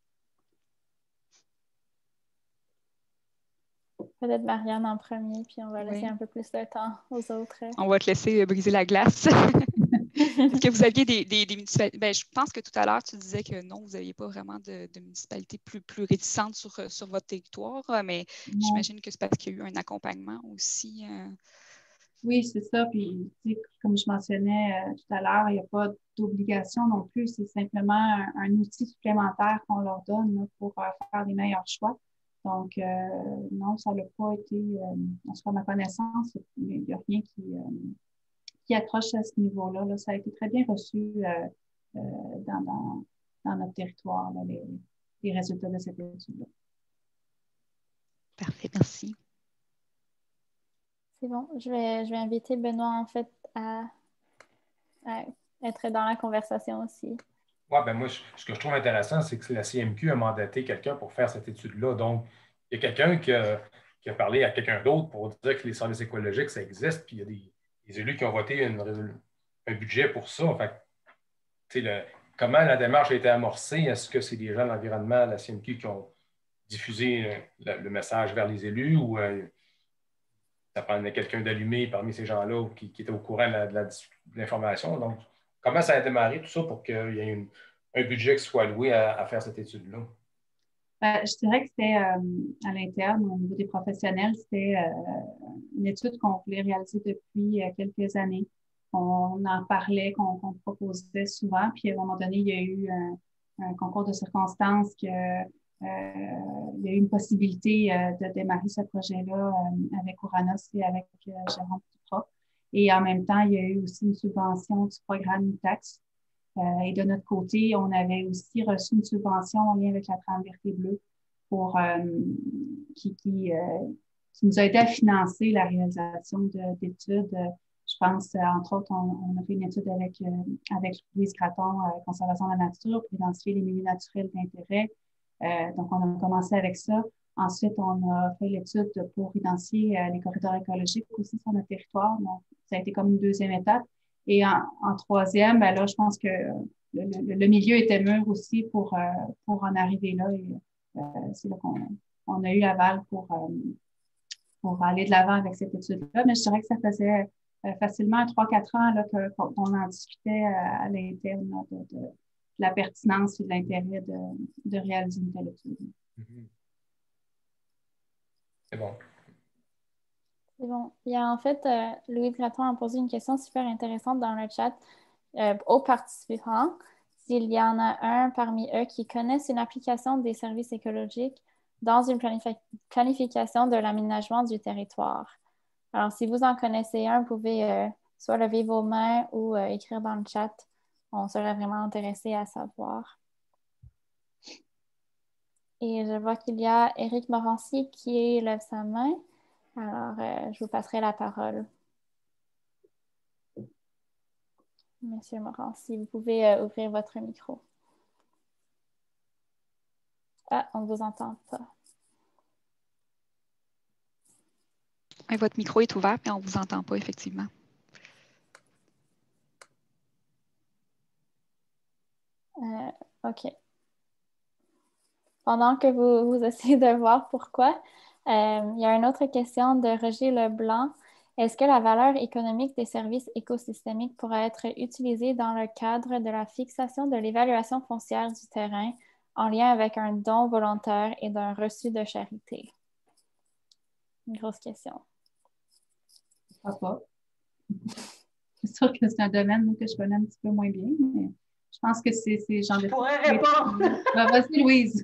Peut-être Marianne en premier, puis on va laisser Oui. un peu plus de temps aux autres. On va te laisser briser la glace. Est-ce que vous aviez des, des, des municipalités? Ben, je pense que tout à l'heure, tu disais que non, vous n'aviez pas vraiment de, de municipalités plus, plus réticentes sur, sur votre territoire, mais non. J'imagine que c'est parce qu'il y a eu un accompagnement aussi. Euh... Oui, c'est ça. Puis, comme je mentionnais euh, tout à l'heure, il n'y a pas d'obligation non plus. C'est simplement un, un outil supplémentaire qu'on leur donne là, pour euh, faire des meilleurs choix. Donc, euh, non, ça n'a pas été, euh, en tout cas, à ma connaissance, il n'y a rien qui, euh, qui accroche à ce niveau-là. Là. Ça a été très bien reçu euh, euh, dans, dans, dans notre territoire, là, les, les résultats de cette étude-là. Parfait, merci. C'est bon. Je vais, je vais inviter Benoît, en fait, à, à être dans la conversation aussi. Oui, ben moi, je, ce que je trouve intéressant, c'est que la C M Q a mandaté quelqu'un pour faire cette étude-là. Donc, il y a quelqu'un qui a, qui a parlé à quelqu'un d'autre pour dire que les services écologiques, ça existe, puis il y a des, des élus qui ont voté une, un budget pour ça. Fait, le, comment la démarche a été amorcée? Est-ce que c'est des gens de l'environnement, la C M Q, qui ont diffusé le, le message vers les élus ou euh, ça prenait quelqu'un d'allumé parmi ces gens-là qui, qui était au courant de, la, de, la, de l'information? Donc, comment ça a démarré tout ça pour qu'il y ait une, un budget qui soit alloué à, à faire cette étude-là? Ben, je dirais que c'était euh, à l'interne, au niveau des professionnels, c'était euh, une étude qu'on voulait réaliser depuis euh, quelques années. On en parlait, qu'on, qu'on proposait souvent, puis à un moment donné, il y a eu un, un concours de circonstances que euh, il y a eu une possibilité euh, de démarrer ce projet-là euh, avec Ouranos et avec euh, Jérôme Duprat. Et en même temps, il y a eu aussi une subvention du programme UTAX. Euh, et de notre côté, on avait aussi reçu une subvention en lien avec la Trame verte et bleue pour, euh, qui, qui, euh, qui nous a aidé à financer la réalisation de, d'études. Je pense, euh, entre autres, on, on a fait une étude avec, euh, avec Louise Gratton, euh, Conservation de la nature, pour identifier les milieux naturels d'intérêt. Euh, donc, on a commencé avec ça. Ensuite, on a fait l'étude pour identifier euh, les corridors écologiques aussi sur notre territoire. Donc, ça a été comme une deuxième étape. Et en, en troisième, ben là, je pense que le, le, le milieu était mûr aussi pour, euh, pour en arriver là. Et euh, c'est là qu'on on a eu l'aval pour, euh, pour aller de l'avant avec cette étude-là. Mais je dirais que ça faisait euh, facilement trois quatre ans là, que, qu'on en discutait à, à l'interne là, de, de, de la pertinence et de l'intérêt de, de réaliser une telle étude. Mm-hmm. C'est bon. C'est bon. Il y a en fait, euh, Louis Gratton a posé une question super intéressante dans le chat euh, aux participants. S'il y en a un parmi eux qui connaissent une application des services écologiques dans une planifi- planification de l'aménagement du territoire. Alors, si vous en connaissez un, vous pouvez euh, soit lever vos mains ou euh, écrire dans le chat. On serait vraiment intéressé à savoir. Et je vois qu'il y a Éric Morancier qui lève sa main. Alors, euh, je vous passerai la parole. Monsieur Morancier, vous pouvez euh, ouvrir votre micro. Ah, on ne vous entend pas. Oui, votre micro est ouvert, mais on ne vous entend pas, effectivement. Euh, OK. Pendant que vous, vous essayez de voir pourquoi, euh, il y a une autre question de Roger Leblanc. Est-ce que la valeur économique des services écosystémiques pourrait être utilisée dans le cadre de la fixation de l'évaluation foncière du terrain en lien avec un don volontaire et d'un reçu de charité? Une grosse question. Pourquoi pas? C'est sûr que c'est un domaine que je connais un petit peu moins bien, mais je pense que c'est ce genre je de... Je pourrais répondre. Ben, vas-y, Louise.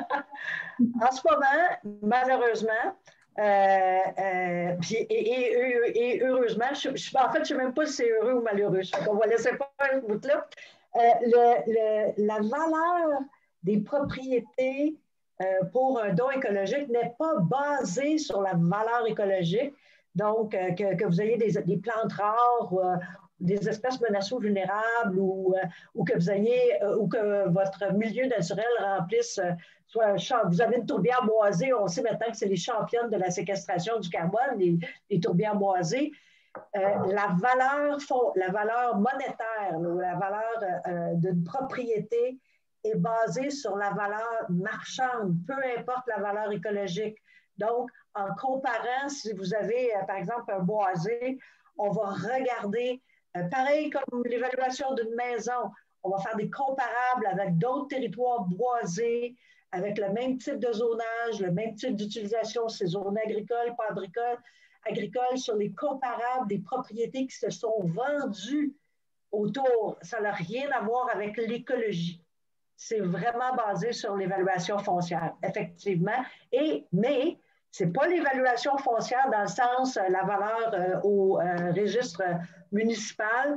En ce moment, malheureusement, euh, euh, puis, et, et, et heureusement, je, je, en fait, je ne sais même pas si c'est heureux ou malheureux. On va laisser faire ce bout-là. Euh, le, le, la valeur des propriétés euh, pour un don écologique n'est pas basée sur la valeur écologique. Donc, euh, que, que vous ayez des, des plantes rares ou euh, des espèces menacées ou vulnérables ou, euh, ou que vous ayez euh, ou que votre milieu naturel remplisse euh, soit vous avez une tourbière boisée, on sait maintenant que c'est les championnes de la séquestration du carbone, les, les tourbières boisées. Euh, la valeur la valeur monétaire ou la valeur euh, d'une propriété est basée sur la valeur marchande, peu importe la valeur écologique. Donc, en comparant, si vous avez, euh, par exemple, un boisé, on va regarder, euh, pareil comme l'évaluation d'une maison, on va faire des comparables avec d'autres territoires boisés, avec le même type de zonage, le même type d'utilisation, ces zones agricoles, pas agricoles, agricoles, sur les comparables des propriétés qui se sont vendues autour. Ça n'a rien à voir avec l'écologie. C'est vraiment basé sur l'évaluation foncière, effectivement. Et, mais ce n'est pas l'évaluation foncière dans le sens euh, la valeur euh, au euh, registre municipal,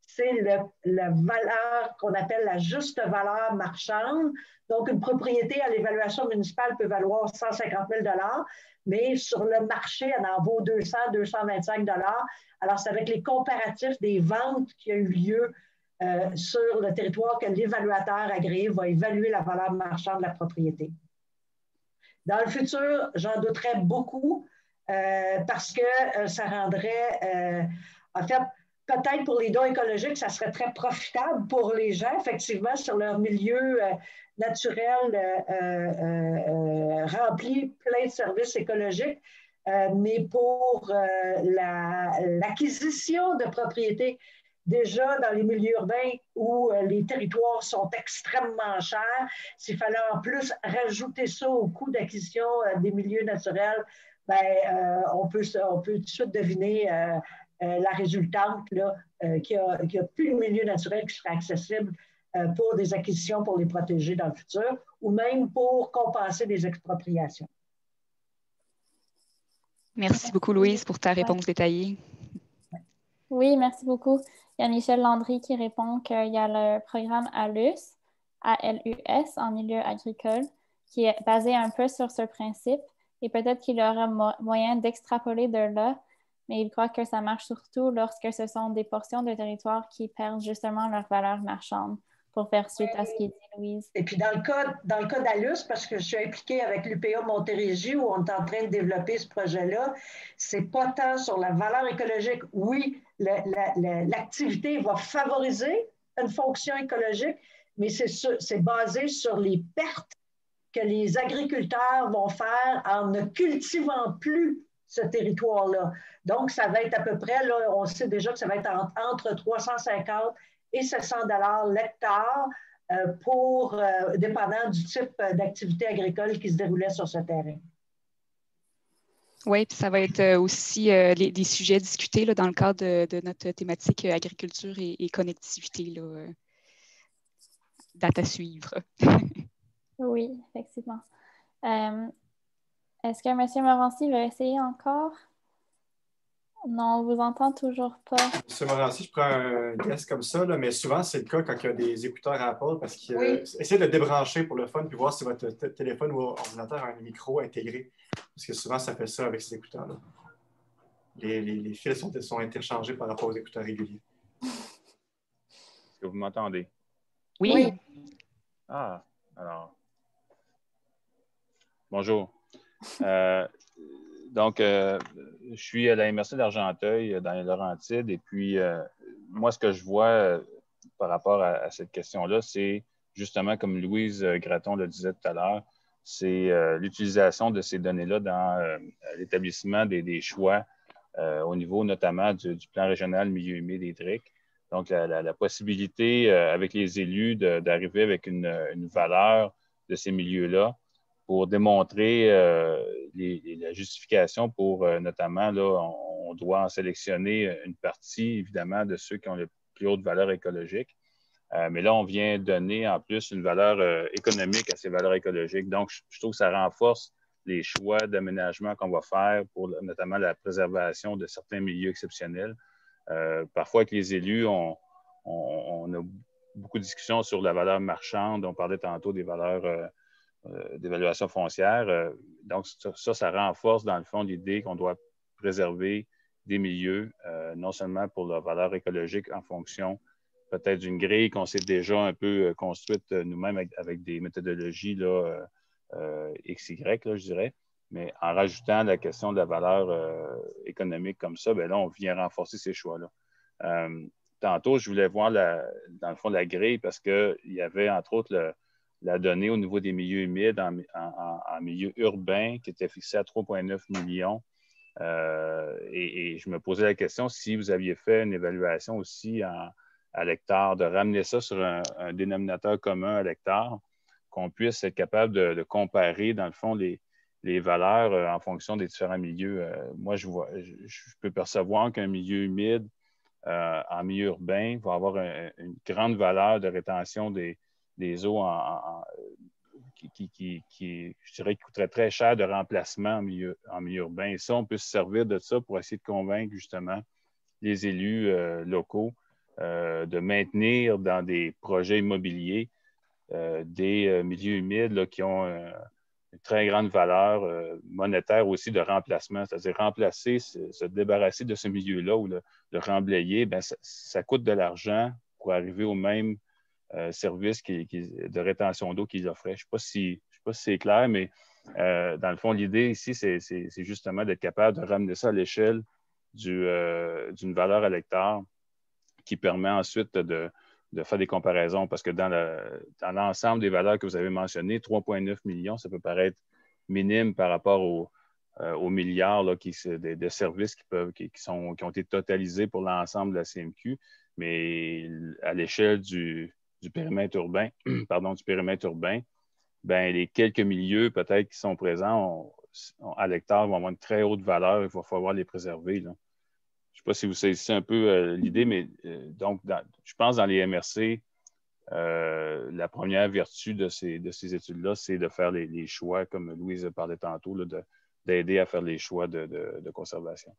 c'est le, la valeur qu'on appelle la juste valeur marchande. Donc, une propriété à l'évaluation municipale peut valoir cent cinquante mille dollars, mais sur le marché, elle en vaut deux cents, deux cent vingt-cinq dollars. Alors, c'est avec les comparatifs des ventes qui ont eu lieu euh, sur le territoire que l'évaluateur agréé va évaluer la valeur marchande de la propriété. Dans le futur, j'en douterais beaucoup euh, parce que euh, ça rendrait, euh, en fait, peut-être pour les dons écologiques, ça serait très profitable pour les gens, effectivement, sur leur milieu euh, naturel euh, euh, euh, rempli, plein de services écologiques. Euh, mais pour euh, l'acquisition la, de propriétés, déjà dans les milieux urbains où euh, les territoires sont extrêmement chers, s'il fallait en plus rajouter ça au coût d'acquisition euh, des milieux naturels, ben, euh, on, peut, on peut tout de suite deviner euh, euh, la résultante, là, euh, qu'il n'y a, a plus de milieux naturels qui seraient accessibles euh, pour des acquisitions pour les protéger dans le futur ou même pour compenser des expropriations. Merci beaucoup, Louise, pour ta réponse détaillée. Oui, merci beaucoup. Il y a Michel Landry qui répond qu'il y a le programme ALUS, A L U S, en milieu agricole, qui est basé un peu sur ce principe et peut-être qu'il y aura mo moyen d'extrapoler de là, mais il croit que ça marche surtout lorsque ce sont des portions de territoire qui perdent justement leur valeur marchande, pour faire suite à ce qu'il dit Louise. Et puis dans le cas, dans le cas d'ALUS, parce que je suis impliquée avec l'U P A Montérégie où on est en train de développer ce projet-là, c'est pas tant sur la valeur écologique. Oui, l'activité va favoriser une fonction écologique, mais c'est basé sur les pertes que les agriculteurs vont faire en ne cultivant plus ce territoire-là. Donc, ça va être à peu près, là, on sait déjà que ça va être entre trois cent cinquante et sept cents dollars l'hectare euh, pour, euh, dépendant du type d'activité agricole qui se déroulait sur ce terrain. Oui, puis ça va être aussi euh, les, des sujets discutés là, dans le cadre de, de notre thématique euh, agriculture et, et connectivité. Là, euh, date à suivre. Oui, effectivement. Euh, Est-ce que M. Morancy veut essayer encore? Non, on ne vous entend toujours pas. M. Morancy, je prends un guess comme ça, là, mais souvent, c'est le cas quand il y a des écouteurs Apple, parce qu'il oui. essaie de le débrancher pour le fun, puis voir si votre téléphone ou ordinateur a un micro intégré. Parce que souvent, ça fait ça avec ces écouteurs-là. Les, les, les fils sont, sont interchangés par rapport aux écouteurs réguliers. Est-ce que vous m'entendez? Oui. oui. Ah, alors. Bonjour. Euh, donc, euh, je suis à la M R C d'Argenteuil, dans les Laurentides, et puis, euh, moi, ce que je vois euh, par rapport à, à cette question-là, c'est justement, comme Louise Gratton le disait tout à l'heure, c'est euh, l'utilisation de ces données-là dans euh, l'établissement des, des choix euh, au niveau notamment du, du plan régional milieu humide hydrique. Donc, la, la, la possibilité euh, avec les élus d'arriver avec une, une valeur de ces milieux-là pour démontrer euh, les, les, la justification pour, euh, notamment, là, on, on doit en sélectionner une partie, évidemment, de ceux qui ont la plus haute valeur écologique. Euh, mais là, on vient donner en plus une valeur euh, économique à ces valeurs écologiques. Donc, je, je trouve que ça renforce les choix d'aménagement qu'on va faire pour notamment la préservation de certains milieux exceptionnels. Euh, parfois, avec les élus, on, on, on a beaucoup de discussions sur la valeur marchande. On parlait tantôt des valeurs euh, euh, d'évaluation foncière. Euh, donc, ça, ça renforce, dans le fond, l'idée qu'on doit préserver des milieux, euh, non seulement pour leur valeur écologique en fonction peut-être d'une grille qu'on s'est déjà un peu construite nous-mêmes avec, avec des méthodologies là, euh, X Y, là, je dirais. Mais en rajoutant la question de la valeur euh, économique comme ça, bien là, on vient renforcer ces choix-là. Euh, tantôt, je voulais voir, la, dans le fond, la grille parce qu'il y avait, entre autres, le, la donnée au niveau des milieux humides en, en, en milieu urbain qui était fixée à trois virgule neuf millions. Euh, et, et je me posais la question si vous aviez fait une évaluation aussi en à l'hectare, de ramener ça sur un, un dénominateur commun à l'hectare, qu'on puisse être capable de, de comparer, dans le fond, les, les valeurs euh, en fonction des différents milieux. Euh, moi, je, vois, je, je peux percevoir qu'un milieu humide euh, en milieu urbain va avoir un, une grande valeur de rétention des, des eaux en, en, qui, qui, qui, qui, je dirais, qui coûterait très cher de remplacement en milieu, en milieu urbain. Et ça, on peut se servir de ça pour essayer de convaincre justement les élus euh, locaux euh, de maintenir dans des projets immobiliers euh, des euh, milieux humides là, qui ont euh, une très grande valeur euh, monétaire aussi de remplacement, c'est-à-dire remplacer, se, se débarrasser de ce milieu-là ou le, le remblayer, bien, ça, ça coûte de l'argent pour arriver au même euh, service qui, qui, de rétention d'eau qu'ils offraient. Je ne sais pas si, je sais pas si c'est clair, mais euh, dans le fond, l'idée ici, c'est, c'est, c'est justement d'être capable de ramener ça à l'échelle du, euh, d'une valeur à l'hectare qui permet ensuite de, de faire des comparaisons parce que dans, le, dans l'ensemble des valeurs que vous avez mentionnées, trois virgule neuf millions, ça peut paraître minime par rapport au, euh, aux milliards là, qui, de, de services qui, peuvent, qui, qui, sont, qui ont été totalisés pour l'ensemble de la C M Q, mais à l'échelle du, du périmètre urbain, pardon, du périmètre urbain, ben, les quelques milieux peut-être qui sont présents on, on, à l'hectare vont avoir une très haute valeur, il va falloir les préserver. Là. Je ne sais pas si vous saisissez un peu euh, l'idée, mais euh, donc, dans, je pense dans les M R C, euh, la première vertu de ces, de ces études-là, c'est de faire les, les choix, comme Louise parlait tantôt, là, de, d'aider à faire les choix de, de, de conservation.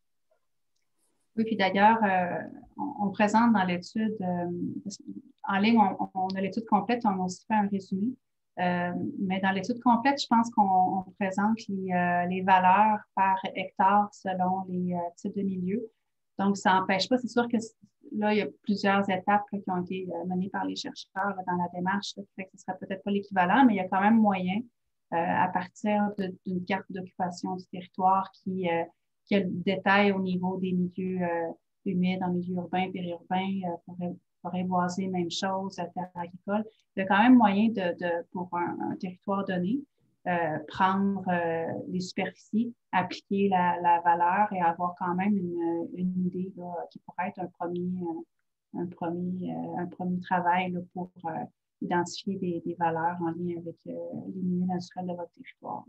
Oui, puis d'ailleurs, euh, on, on présente dans l'étude, euh, en ligne, on, on a l'étude complète, on a aussi fait un résumé. Euh, mais dans l'étude complète, je pense qu'on on présente les, euh, les valeurs par hectare selon les euh, types de milieux. Donc, ça n'empêche pas, c'est sûr que là, il y a plusieurs étapes là, qui ont été euh, menées par les chercheurs là, dans la démarche, là, qui fait que ce ne serait peut-être pas l'équivalent, mais il y a quand même moyen, euh, à partir de, d'une carte d'occupation du territoire qui, euh, qui a le détail au niveau des milieux euh, humides, en milieu urbain, périurbain, euh, forêt, forêt boisée, même chose, terre agricole. Il y a quand même moyen de, de pour un, un territoire donné, Euh, prendre euh, les superficies, appliquer la, la valeur et avoir quand même une, une idée là, qui pourrait être un premier, un premier, un premier travail là, pour euh, identifier des, des valeurs en lien avec euh, les milieux naturels de votre territoire.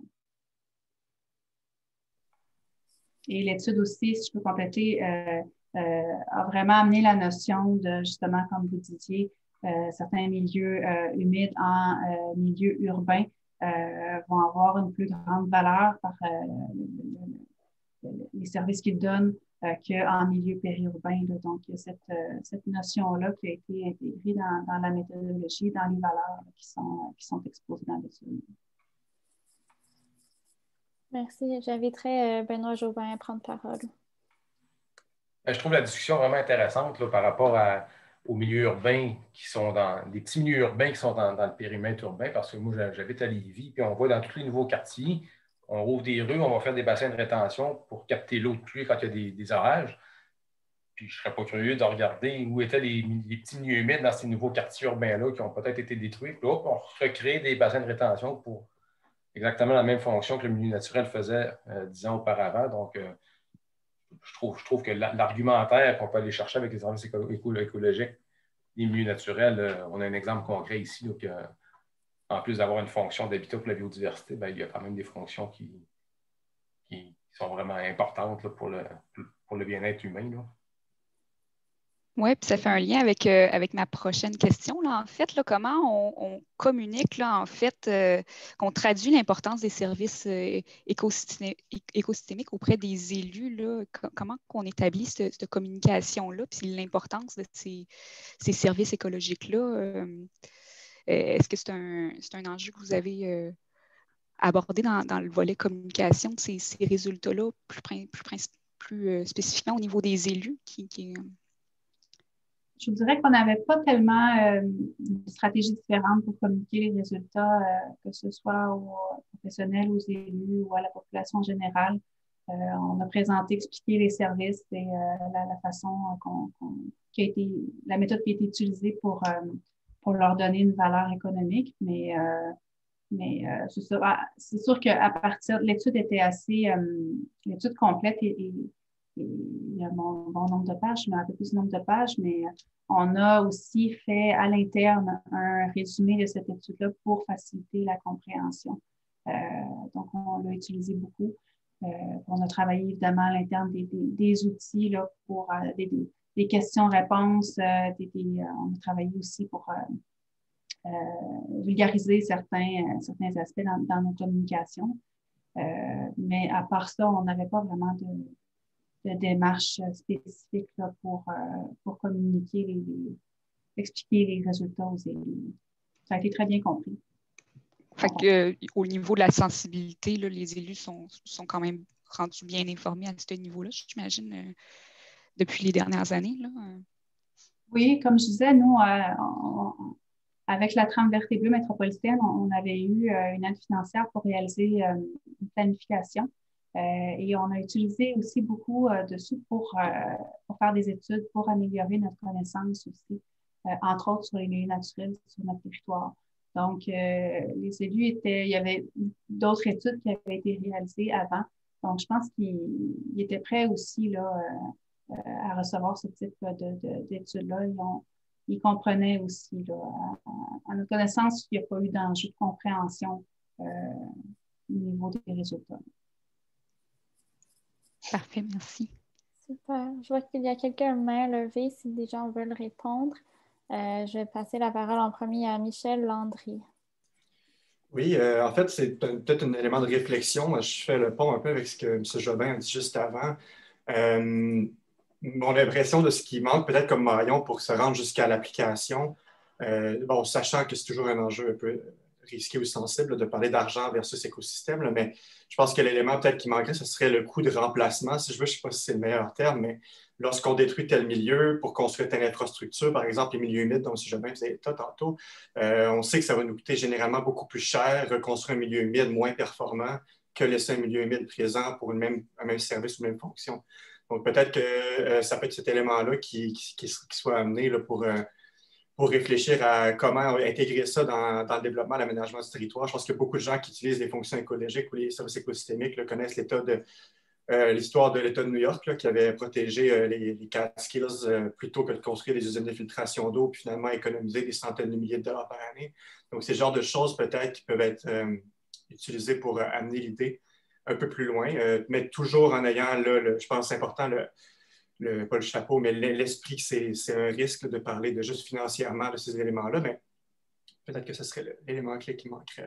Et l'étude aussi, si je peux compléter, euh, euh, a vraiment amené la notion de, justement, comme vous disiez, euh, certains milieux euh, humides en euh, milieu urbain Euh, vont avoir une plus grande valeur par euh, les services qu'ils donnent euh, qu'en milieu périurbain. Là. Donc, il y a cette, euh, cette notion-là qui a été intégrée dans, dans la méthodologie, dans les valeurs là, qui, sont, qui sont exposées dans l'étude. Merci. J'inviterai Benoît Jobin à prendre parole. Je trouve la discussion vraiment intéressante là, par rapport à aux milieux urbains qui sont dans des petits milieux urbains qui sont dans, dans le périmètre urbain, parce que moi, j'habite à Lévis, puis on voit dans tous les nouveaux quartiers, on rouvre des rues, on va faire des bassins de rétention pour capter l'eau de pluie quand il y a des, des orages. Puis je ne serais pas curieux de regarder où étaient les, les petits milieux humides dans ces nouveaux quartiers urbains-là qui ont peut-être été détruits. Puis hop, on recrée des bassins de rétention pour exactement la même fonction que le milieu naturel faisait euh, dix ans auparavant. Donc, euh, Je trouve, je trouve que l'argumentaire qu'on peut aller chercher avec les services éco éco écologiques, les milieux naturels, euh, on a un exemple concret ici, donc, euh, en plus d'avoir une fonction d'habitat pour la biodiversité, ben, il y a quand même des fonctions qui, qui sont vraiment importantes là, pour le, pour le bien-être humain. Oui, puis ça fait un lien avec, euh, avec ma prochaine question. Là, en fait, là, comment on, on communique, là, en fait, euh, qu'on traduit l'importance des services euh, écosystémiques, écosystémiques auprès des élus, là, comment on établit cette, cette communication-là, puis l'importance de ces, ces services écologiques-là. Euh, est-ce que c'est un, c'est un enjeu que vous avez euh, abordé dans, dans le volet communication de ces, ces résultats-là, plus, plus, plus euh, spécifiquement au niveau des élus qui, qui Je vous dirais qu'on n'avait pas tellement euh, de stratégie différente pour communiquer les résultats, euh, que ce soit aux professionnels, aux élus ou à la population générale. Euh, on a présenté, expliqué les services et euh, la, la façon qu'on, qu'on, qui a été, la méthode qui a été utilisée pour, euh, pour leur donner une valeur économique. Mais, euh, mais euh, c'est, ça, c'est sûr qu'à partir, l'étude était assez, euh, l'étude complète et, et il y a un bon, bon nombre de pages, je me rappelle plus le nombre de pages, mais on a aussi fait à l'interne un résumé de cette étude-là pour faciliter la compréhension. Euh, donc, on l'a utilisé beaucoup. Euh, on a travaillé évidemment à l'interne des, des, des outils là, pour euh, des, des, des questions-réponses. Euh, des, des, euh, on a travaillé aussi pour euh, euh, vulgariser certains, euh, certains aspects dans, dans nos communications. Euh, mais à part ça, on n'avait pas vraiment de de démarches spécifiques là, pour, euh, pour communiquer, les, les, expliquer les résultats aux élus. Ça a été très bien compris. Fait que, euh, au niveau de la sensibilité, là, les élus sont, sont quand même rendus bien informés à ce niveau-là, j'imagine, euh, depuis les dernières années. Là. Oui, comme je disais, nous, euh, on, avec la trame verte et bleue métropolitaine, on, on avait eu euh, une aide financière pour réaliser euh, une planification. Euh, et on a utilisé aussi beaucoup euh, de sous pour, euh, pour faire des études, pour améliorer notre connaissance aussi, euh, entre autres sur les milieux naturels sur notre territoire. Donc, euh, les élus étaient, il y avait d'autres études qui avaient été réalisées avant. Donc, je pense qu'ils étaient prêts aussi là, euh, à recevoir ce type de, de, d'études-là. Ils, ont, ils comprenaient aussi, là, à, à notre connaissance, il n'y a pas eu d'enjeu de compréhension euh, au niveau des résultats. Parfait, merci. Super. Je vois qu'il y a quelqu'un main levée si des gens veulent répondre. Euh, je vais passer la parole en premier à Michel Landry. Oui, euh, en fait, c'est peut-être un élément de réflexion. Je fais le pont un peu avec ce que M. Jobin a dit juste avant. Euh, mon impression de ce qui manque peut-être comme maillon pour se rendre jusqu'à l'application, euh, bon, sachant que c'est toujours un enjeu un peu risqué ou sensible de parler d'argent versus écosystème, là, mais je pense que l'élément peut-être qui manquerait, ce serait le coût de remplacement, si je veux, je ne sais pas si c'est le meilleur terme, mais lorsqu'on détruit tel milieu pour construire telle infrastructure, par exemple les milieux humides, dont si jamais vous avez ça tantôt, euh, on sait que ça va nous coûter généralement beaucoup plus cher reconstruire un milieu humide moins performant que laisser un milieu humide présent pour une même, un même service ou une même fonction. Donc peut-être que euh, ça peut être cet élément-là qui, qui, qui soit amené là, pour... Euh, pour réfléchir à comment intégrer ça dans, dans le développement, l'aménagement du territoire. Je pense qu'il y a beaucoup de gens qui utilisent les fonctions écologiques ou les services écosystémiques, là, connaissent l'état de, euh, l'histoire de l'État de New York, là, qui avait protégé euh, les, les Catskills euh, plutôt que de construire des usines de filtration d'eau, puis finalement économiser des centaines de milliers de dollars par année. Donc, c'est le genre de choses peut-être qui peuvent être euh, utilisées pour euh, amener l'idée un peu plus loin, euh, mais toujours en ayant, là, le, je pense, important, le, Le, pas le chapeau, mais l'esprit que c'est un risque de parler de juste financièrement de ces éléments-là, mais peut-être que ce serait l'élément clé qui manquerait.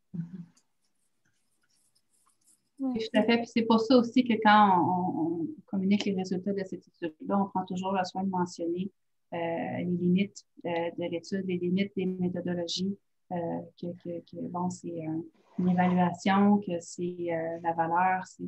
Oui, tout à fait. Puis c'est pour ça aussi que quand on, on communique les résultats de cette étude-là, on prend toujours le soin de mentionner euh, les limites euh, de l'étude, les limites des méthodologies, euh, que, que, que bon, c'est euh, une évaluation, que c'est euh, la valeur, c'est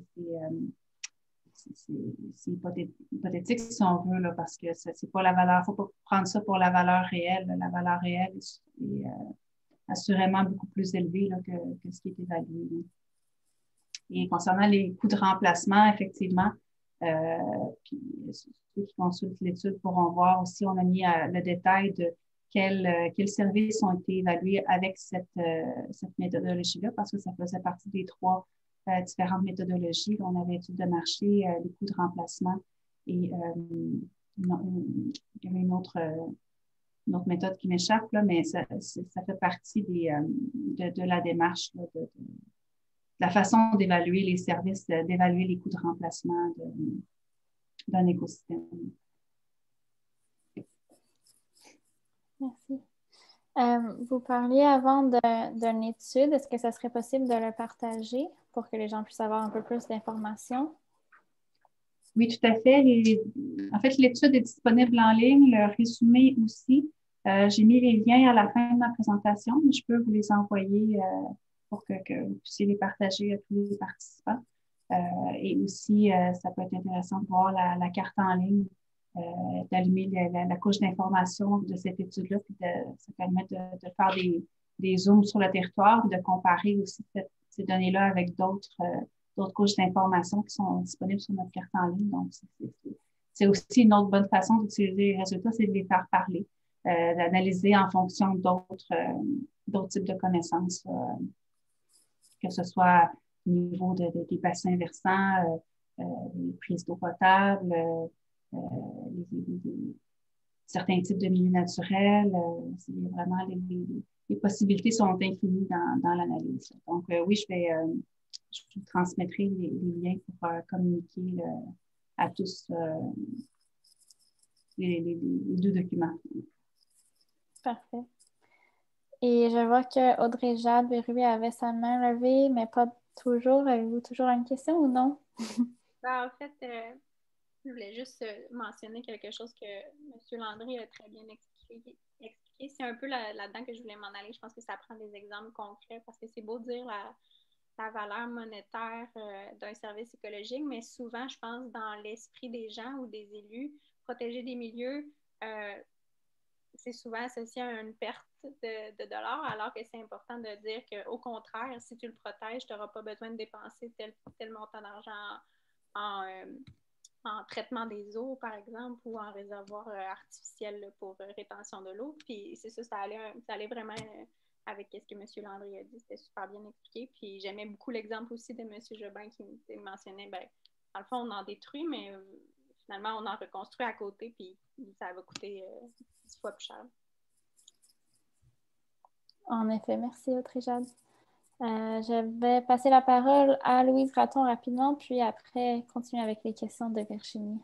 c'est hypothétique si on veut, là, parce que c'est pas la valeur, il ne faut pas prendre ça pour la valeur réelle. La valeur réelle est, euh, assurément beaucoup plus élevée là, que, que ce qui est évalué. Là. Et concernant les coûts de remplacement, effectivement, euh, puis ceux qui consultent l'étude pourront voir aussi, on a mis euh, le détail de quels, euh, quels services ont été évalués avec cette, euh, cette méthodologie-là, parce que ça faisait partie des trois Euh, différentes méthodologies. On avait étude de marché, euh, les coûts de remplacement et euh, une, il y avait une autre, euh, une autre méthode qui m'échappe, là, mais ça, ça fait partie des, euh, de, de la démarche, là, de, de, de la façon d'évaluer les services, d'évaluer les coûts de remplacement d'un écosystème. Merci. Euh, vous parliez avant d'une étude. Est-ce que ça serait possible de le partager pour que les gens puissent avoir un peu plus d'informations? Oui, tout à fait. Les, en fait, l'étude est disponible en ligne, le résumé aussi. Euh, j'ai mis les liens à la fin de ma présentation, mais je peux vous les envoyer euh, pour que, que vous puissiez les partager à tous les participants. Euh, et aussi, euh, ça peut être intéressant de voir la, la carte en ligne, euh, d'allumer la, la, la couche d'information de cette étude-là, puis de, ça permet de, de faire des, des zooms sur le territoire et de comparer aussi cette, ces données-là avec d'autres euh, d'autres couches d'informations qui sont disponibles sur notre carte en ligne. Donc, c'est aussi une autre bonne façon d'utiliser les résultats, c'est de les faire parler, euh, d'analyser en fonction d'autres euh, d'autres types de connaissances, euh, que ce soit au niveau de, de, des bassins versants, euh, euh, les prises d'eau potable, euh, les, les, les, certains types de milieux naturels. Euh, c'est vraiment les, les, les possibilités sont infinies dans, dans l'analyse. Donc, euh, oui, je vais... Euh, je vous transmettrai les, les liens pour euh, communiquer euh, à tous euh, les, les, les deux documents. Parfait. Et je vois que Audrey Jade Berruet avait sa main levée, mais pas toujours. Avez-vous toujours une question ou non? Ben, en fait, euh, Je voulais juste mentionner quelque chose que M. Landry a très bien expliqué. expliqué. C'est un peu là, là-dedans que je voulais m'en aller. Je pense que ça prend des exemples concrets parce que c'est beau de dire la, la valeur monétaire euh, d'un service écologique, mais souvent, je pense, dans l'esprit des gens ou des élus, protéger des milieux, euh, c'est souvent associé à une perte de, de dollars, alors que c'est important de dire qu'au contraire, si tu le protèges, tu n'auras pas besoin de dépenser tel, tel montant d'argent en, en, euh, en traitement des eaux, par exemple, ou en réservoir euh, artificiel pour euh, rétention de l'eau. Puis c'est ça, ça allait, ça allait vraiment euh, avec ce que M. Landry a dit. C'était super bien expliqué. Puis j'aimais beaucoup l'exemple aussi de M. Jobin qui mentionnait, ben, dans le fond, on en détruit, mais euh, finalement, on en reconstruit à côté, puis ça va coûter euh, dix fois plus cher. En effet, merci Audrey-Jade. Euh, je vais passer la parole à Louise Raton rapidement, puis après continuer avec les questions de Virginie.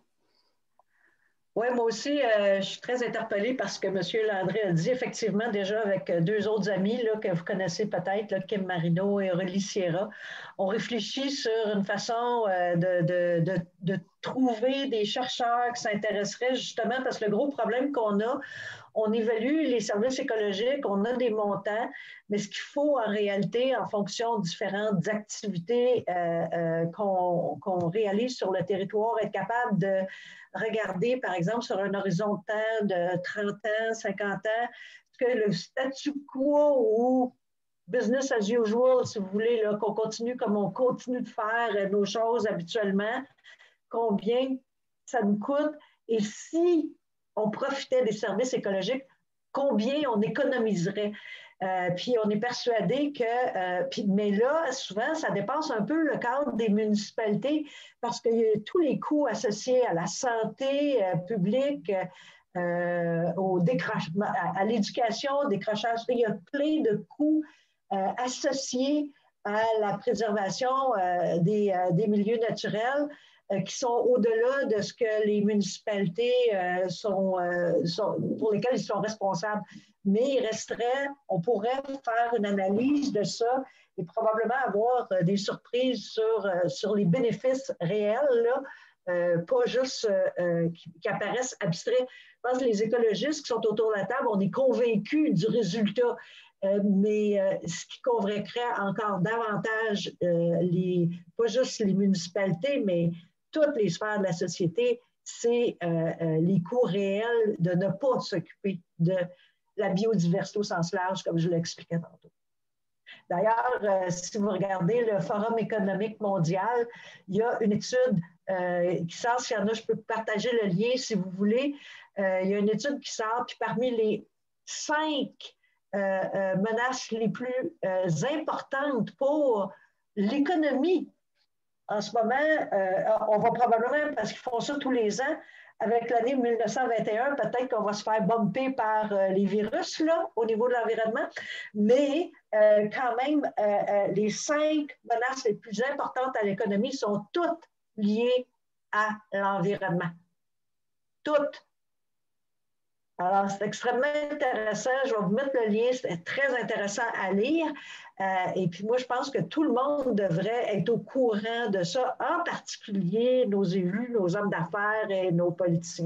Oui, moi aussi, euh, je suis très interpellée par ce que M. Landry a dit. Effectivement, déjà avec deux autres amis là, que vous connaissez peut-être, là, Kim Marino et Aurélie Sierra, on réfléchit sur une façon euh, de, de, de, de trouver des chercheurs qui s'intéresseraient justement, parce que le gros problème qu'on a, on évalue les services écologiques, on a des montants, mais ce qu'il faut en réalité, en fonction de différentes activités euh, euh, qu'on qu'on réalise sur le territoire, être capable de regarder, par exemple, sur un horizon de temps de trente ans, cinquante ans, que le statu quo ou business as usual, si vous voulez, qu'on continue comme on continue de faire nos choses habituellement, combien ça nous coûte et si on profitait des services écologiques, combien on économiserait. Euh, puis on est persuadé que, euh, puis, mais là, souvent, ça dépasse un peu le cadre des municipalités parce qu'il y a tous les coûts associés à la santé euh, publique, euh, au décrochement, à, à l'éducation, décrochage. Il y a plein de coûts euh, associés à la préservation euh, des, euh, des milieux naturels qui sont au-delà de ce que les municipalités euh, sont, euh, sont, pour lesquelles ils sont responsables. Mais il resterait, on pourrait faire une analyse de ça et probablement avoir euh, des surprises sur, euh, sur les bénéfices réels, là, euh, pas juste euh, qui, qui apparaissent abstraits. Je pense que les écologistes qui sont autour de la table, on est convaincus du résultat. Euh, mais euh, ce qui convaincrait encore davantage euh, les, pas juste les municipalités, mais toutes les sphères de la société, c'est euh, euh, les coûts réels de ne pas s'occuper de la biodiversité au sens large, comme je l'expliquais tantôt. D'ailleurs, euh, si vous regardez le Forum économique mondial, il y a une étude euh, qui sort, s'il y en a, je peux partager le lien si vous voulez. Euh, il y a une étude qui sort, puis parmi les cinq euh, euh, menaces les plus euh, importantes pour l'économie, en ce moment, euh, on va probablement, parce qu'ils font ça tous les ans, avec l'année mille neuf cent vingt et un, peut-être qu'on va se faire bumper par euh, les virus là, au niveau de l'environnement, mais euh, quand même, euh, euh, les cinq menaces les plus importantes à l'économie sont toutes liées à l'environnement. Toutes. Alors, c'est extrêmement intéressant. Je vais vous mettre le lien. C'est très intéressant à lire. Euh, et puis, moi, je pense que tout le monde devrait être au courant de ça, en particulier nos élus, nos hommes d'affaires et nos politiciens.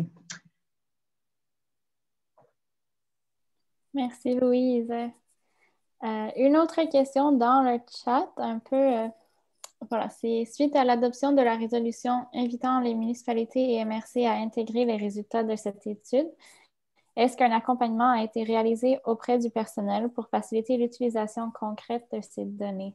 Merci, Louise. Euh, une autre question dans le chat, un peu, euh, voilà, c'est suite à l'adoption de la résolution invitant les municipalités et M R C à intégrer les résultats de cette étude. Est-ce qu'un accompagnement a été réalisé auprès du personnel pour faciliter l'utilisation concrète de ces données?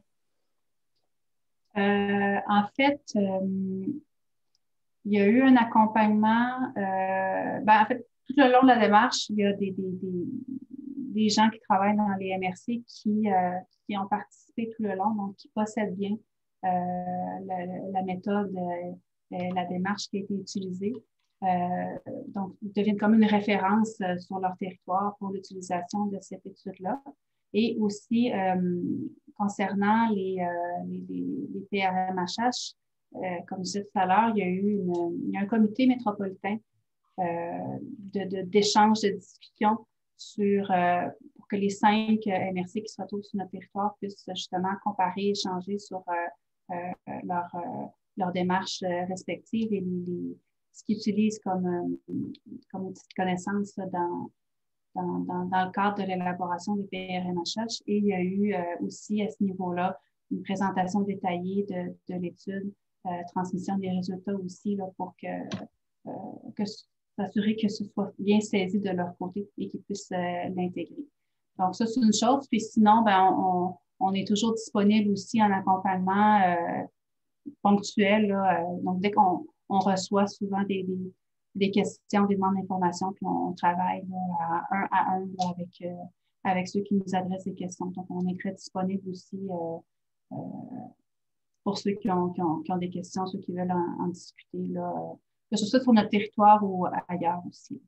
Euh, en fait, euh, il y a eu un accompagnement. Euh, ben, en fait, tout le long de la démarche, il y a des, des, des, des gens qui travaillent dans les M R C qui, euh, qui ont participé tout le long, donc qui possèdent bien euh, la, la méthode, euh, la démarche qui a été utilisée. Euh, donc, ils deviennent comme une référence euh, sur leur territoire pour l'utilisation de cette étude-là. Et aussi, euh, concernant les, euh, les, les, les P R M H H, euh, comme je disais tout à l'heure, il y a eu une, il y a un comité métropolitain euh, de, de, d'échange, de discussion sur, euh, pour que les cinq M R C qui se retrouvent sur notre territoire puissent justement comparer, échanger sur euh, euh, leur, euh, leur démarche respective et les, les ce qu'ils utilisent comme, euh, comme outil de connaissance là, dans, dans, dans, dans le cadre de l'élaboration des P R M H H. Et il y a eu euh, aussi à ce niveau-là une présentation détaillée de, de l'étude, euh, transmission des résultats aussi là, pour que, euh, que s'assurer que ce soit bien saisi de leur côté et qu'ils puissent euh, l'intégrer. Donc, ça, c'est une chose. Puis sinon, ben, on, on est toujours disponible aussi en accompagnement euh, ponctuel. Là, euh, donc, dès qu'on on reçoit souvent des, des, des questions, des demandes d'informations, puis on, on travaille là, à un à un là, avec, euh, avec ceux qui nous adressent des questions. Donc, on est très disponible aussi euh, euh, pour ceux qui ont, qui, ont, qui ont des questions, ceux qui veulent en, en discuter, là, euh, que ce soit sur notre territoire ou ailleurs aussi.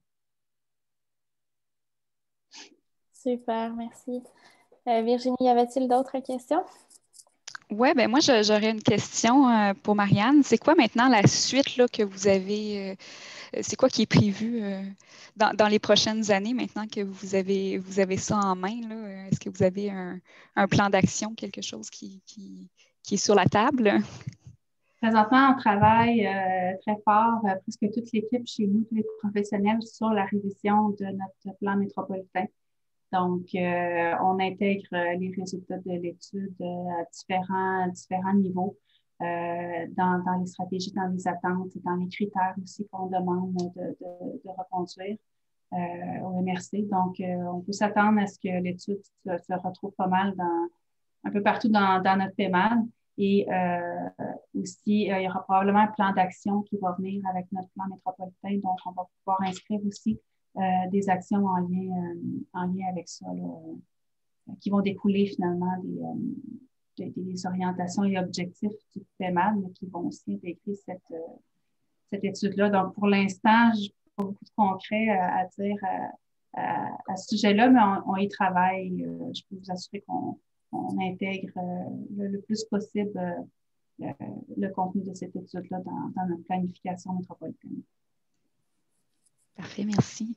Super, merci. Euh, Virginie, y avait-il d'autres questions? Oui, ben moi, j'aurais une question euh, pour Marianne. C'est quoi maintenant la suite là, que vous avez, euh, c'est quoi qui est prévu euh, dans, dans les prochaines années maintenant que vous avez, vous avez ça en main? Là? Est-ce que vous avez un, un plan d'action, quelque chose qui, qui, qui est sur la table? Présentement, on travaille euh, très fort, euh, presque toute l'équipe chez nous, tous les professionnels, sur la révision de notre plan métropolitain. Donc, euh, on intègre les résultats de l'étude à différents, différents niveaux, euh, dans, dans les stratégies, dans les attentes, dans les critères aussi qu'on demande de, de, de reconduire euh, au M R C. Donc, euh, on peut s'attendre à ce que l'étude se, se retrouve pas mal dans, un peu partout dans, dans notre P M A D. Et euh, aussi, euh, il y aura probablement un plan d'action qui va venir avec notre plan métropolitain. Donc, on va pouvoir inscrire aussi Euh, des actions en lien, euh, en lien avec ça, là, euh, qui vont découler finalement des, euh, des, des orientations et objectifs du P M A D, mais qui vont aussi intégrer cette, euh, cette étude-là. Donc, pour l'instant, je n'ai pas beaucoup de concret à, à dire à, à, à ce sujet-là, mais on, on y travaille. Euh, je peux vous assurer qu'on on intègre euh, le, le plus possible euh, le contenu de cette étude-là dans, dans notre planification métropolitaine. Parfait, merci.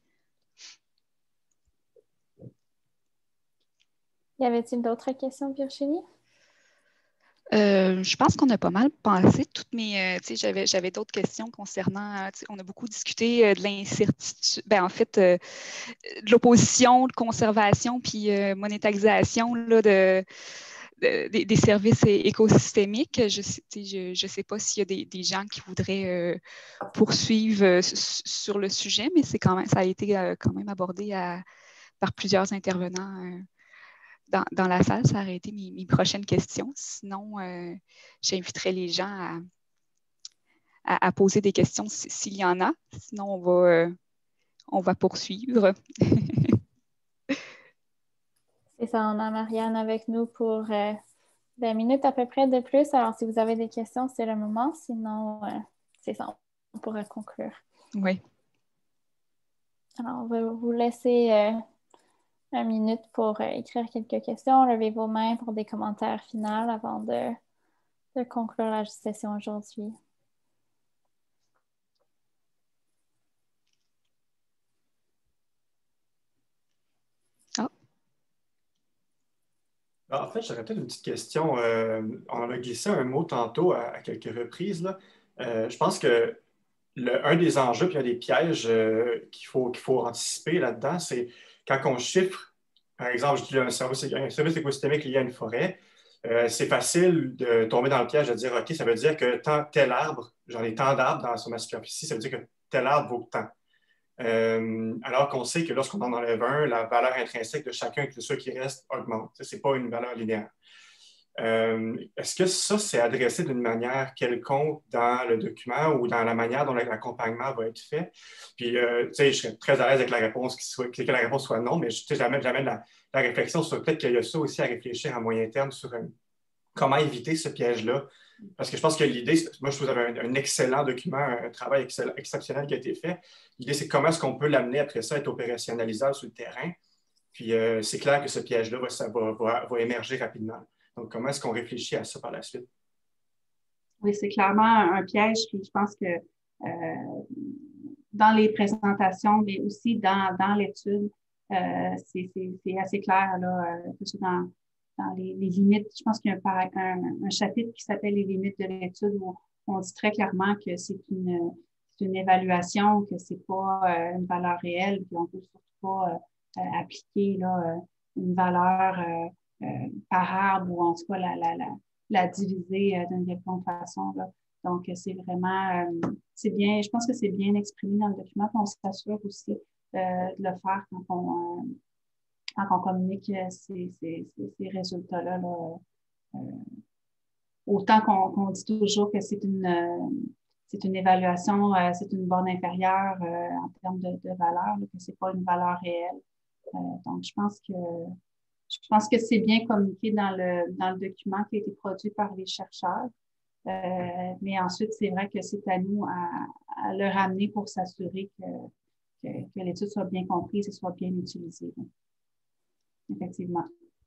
Y avait-il d'autres questions, Virginie? Euh, je pense qu'on a pas mal pensé toutes mes. Euh, tu sais, j'avais, j'avais d'autres questions concernant. Tu sais, on a beaucoup discuté euh, de l'incertitude. Ben, en fait, euh, de l'opposition, de conservation, puis euh, monétarisation là, de, de, des, des services écosystémiques. Je ne je, je sais pas s'il y a des, des gens qui voudraient euh, poursuivre euh, sur le sujet, mais c'est quand même, ça a été euh, quand même abordé à, par plusieurs intervenants. Euh, Dans, dans la salle, ça aurait été mes, mes prochaines questions. Sinon, euh, j'inviterai les gens à, à, à poser des questions s'il y en a. Sinon, on va, euh, on va poursuivre. C'est ça, on a Marianne avec nous pour euh, vingt minutes à peu près de plus. Alors, si vous avez des questions, c'est le moment. Sinon, euh, c'est ça, on pourra conclure. Oui. Alors, on va vous laisser... Euh, une minute pour euh, écrire quelques questions. Levez vos mains pour des commentaires finaux avant de, de conclure la session aujourd'hui. Oh. En fait, j'aurais peut-être une petite question. Euh, on a glissé un mot tantôt à, à quelques reprises, là. Euh, je pense que le, un des enjeux puis un des pièges euh, qu'il faut, qu'il faut anticiper là-dedans, c'est quand on chiffre, par exemple, je dis un service, un service écosystémique lié à une forêt, euh, c'est facile de tomber dans le piège de dire, OK, ça veut dire que tant, tel arbre, j'en ai tant d'arbres dans, sur ma superficie, ça veut dire que tel arbre vaut tant. Euh, alors qu'on sait que lorsqu'on en enlève un, la valeur intrinsèque de chacun de ceux qui restent augmente. Ce n'est pas une valeur linéaire. Euh, est-ce que ça, c'est adressé d'une manière quelconque dans le document ou dans la manière dont l'accompagnement va être fait? Puis, euh, tu sais, je serais très à l'aise avec la réponse, qui soit, que la réponse soit non, mais je j'amène, j'amène la, la réflexion sur peut-être qu'il y a ça aussi à réfléchir à moyen terme sur euh, comment éviter ce piège-là. Parce que je pense que l'idée, moi, je trouve que vous avez un, un excellent document, un travail excellent, exceptionnel qui a été fait. L'idée, c'est comment est-ce qu'on peut l'amener après ça à être opérationnalisable sur le terrain. Puis, euh, c'est clair que ce piège-là va, ça va, va, va émerger rapidement. Donc, comment est-ce qu'on réfléchit à ça par la suite? Oui, c'est clairement un piège. Puis je pense que euh, dans les présentations, mais aussi dans, dans l'étude, euh, c'est, c'est, c'est assez clair, là, euh, dans, dans les, les limites. Je pense qu'il y a un, un, un chapitre qui s'appelle « Les limites de l'étude » où on dit très clairement que c'est une, c'est une évaluation, que ce n'est pas euh, une valeur réelle, puis on ne peut surtout pas euh, euh, appliquer là, euh, une valeur euh, euh, par arbre ou en tout cas la, la, la, la diviser euh, d'une quelconque façon. Là. Donc, c'est vraiment, euh, c'est bien, je pense que c'est bien exprimé dans le document, puis on s'assure aussi euh, de le faire quand on, euh, quand on communique ces, ces, ces, ces résultats-là. Là, euh, autant qu'on qu'on dit toujours que c'est une, euh, c'est une évaluation, euh, c'est une borne inférieure euh, en termes de, de valeur, là, que ce n'est pas une valeur réelle. Euh, donc, je pense que je pense que c'est bien communiqué dans le, dans le document qui a été produit par les chercheurs. Euh, mais ensuite, c'est vrai que c'est à nous à, à le ramener pour s'assurer que, que, que l'étude soit bien comprise et soit bien utilisée. Donc, effectivement.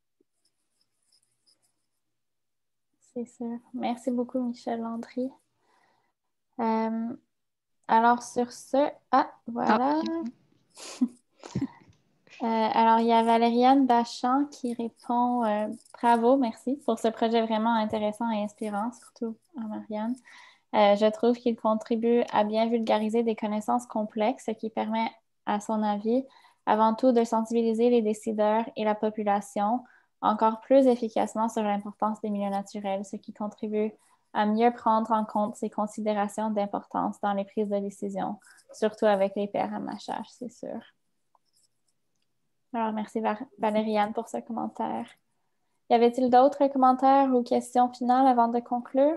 C'est sûr. Merci beaucoup, Michèle Landry. Euh, alors, sur ce... Ah, voilà. Ah. euh, alors, il y a Valériane Bachand qui répond euh, « Bravo, merci pour ce projet vraiment intéressant et inspirant, surtout à Marianne. Euh, je trouve qu'il contribue à bien vulgariser des connaissances complexes, ce qui permet, à son avis, avant tout de sensibiliser les décideurs et la population encore plus efficacement sur l'importance des milieux naturels, ce qui contribue à mieux prendre en compte ces considérations d'importance dans les prises de décision, surtout avec les P R M H H, c'est sûr. » Alors, merci Valériane pour ce commentaire. Y avait-il d'autres commentaires ou questions finales avant de conclure?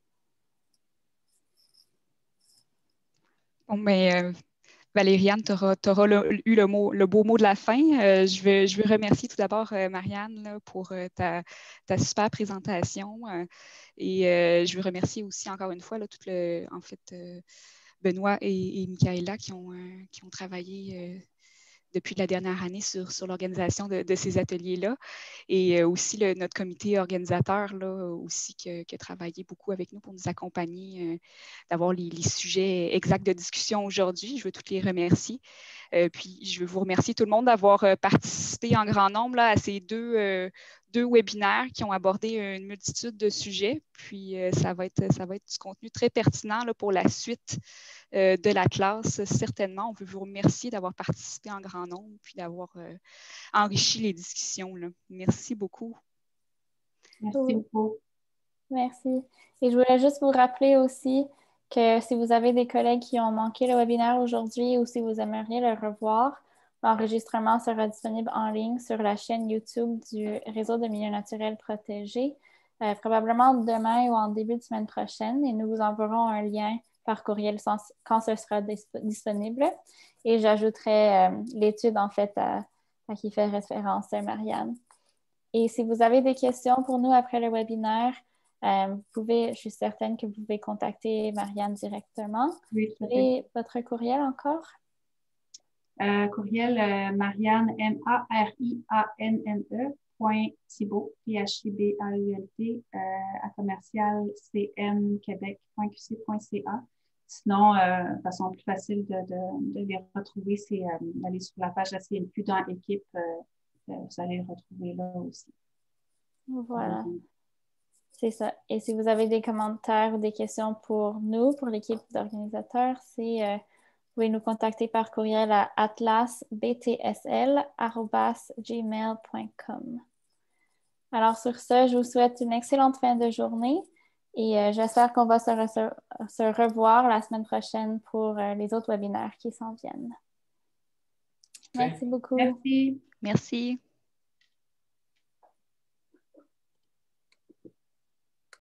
Bon, ben, euh, Valériane, tu auras, eu le, mot, le beau mot de la fin. Euh, je, veux, je veux remercier tout d'abord euh, Marianne là, pour euh, ta, ta super présentation. Euh, et euh, je veux remercier aussi encore une fois là, tout le, en fait, euh, Benoît et, et Michaela qui ont, euh, qui ont travaillé euh, depuis la dernière année sur, sur l'organisation de, de ces ateliers-là. Et euh, aussi le, notre comité organisateur là, aussi qui, qui a travaillé beaucoup avec nous pour nous accompagner, euh, d'avoir les, les sujets exacts de discussion aujourd'hui. Je veux toutes les remercier. Euh, puis je veux vous remercier tout le monde d'avoir euh, participé en grand nombre là, à ces deux, euh, deux webinaires qui ont abordé une multitude de sujets. Puis euh, ça, va être, ça va être du contenu très pertinent là, pour la suite euh, de la classe. Certainement, on veut vous remercier d'avoir participé en grand nombre puis d'avoir euh, enrichi les discussions. Là. Merci beaucoup. Merci beaucoup. Merci. Et je voulais juste vous rappeler aussi que si vous avez des collègues qui ont manqué le webinaire aujourd'hui ou si vous aimeriez le revoir, l'enregistrement sera disponible en ligne sur la chaîne YouTube du Réseau de milieux naturels protégés, euh, probablement demain ou en début de semaine prochaine, et nous vous enverrons un lien par courriel sans, quand ce sera disp- disponible. Et j'ajouterai euh, l'étude en fait à, à qui fait référence Marianne. Et si vous avez des questions pour nous après le webinaire, Euh, vous pouvez, je suis certaine que vous pouvez contacter Marianne directement. Oui, et votre courriel encore? Euh, courriel euh, Marianne, M A R I A N N E, point Thibault, T H I B A U L T, euh, à commercial c m québec point q c point c a. Sinon, euh, de façon plus facile de, de, de les retrouver, c'est euh, d'aller sur la page de la C N Q dans l'équipe. Euh, euh, vous allez les retrouver là aussi. Voilà. Euh, C'est ça. Et si vous avez des commentaires ou des questions pour nous, pour l'équipe d'organisateurs, c'est euh, vous pouvez nous contacter par courriel à atlas b t s l arobase gmail point com. Alors sur ce, je vous souhaite une excellente fin de journée et euh, j'espère qu'on va se, re- se revoir la semaine prochaine pour euh, les autres webinaires qui s'en viennent. Merci beaucoup. Merci. Merci.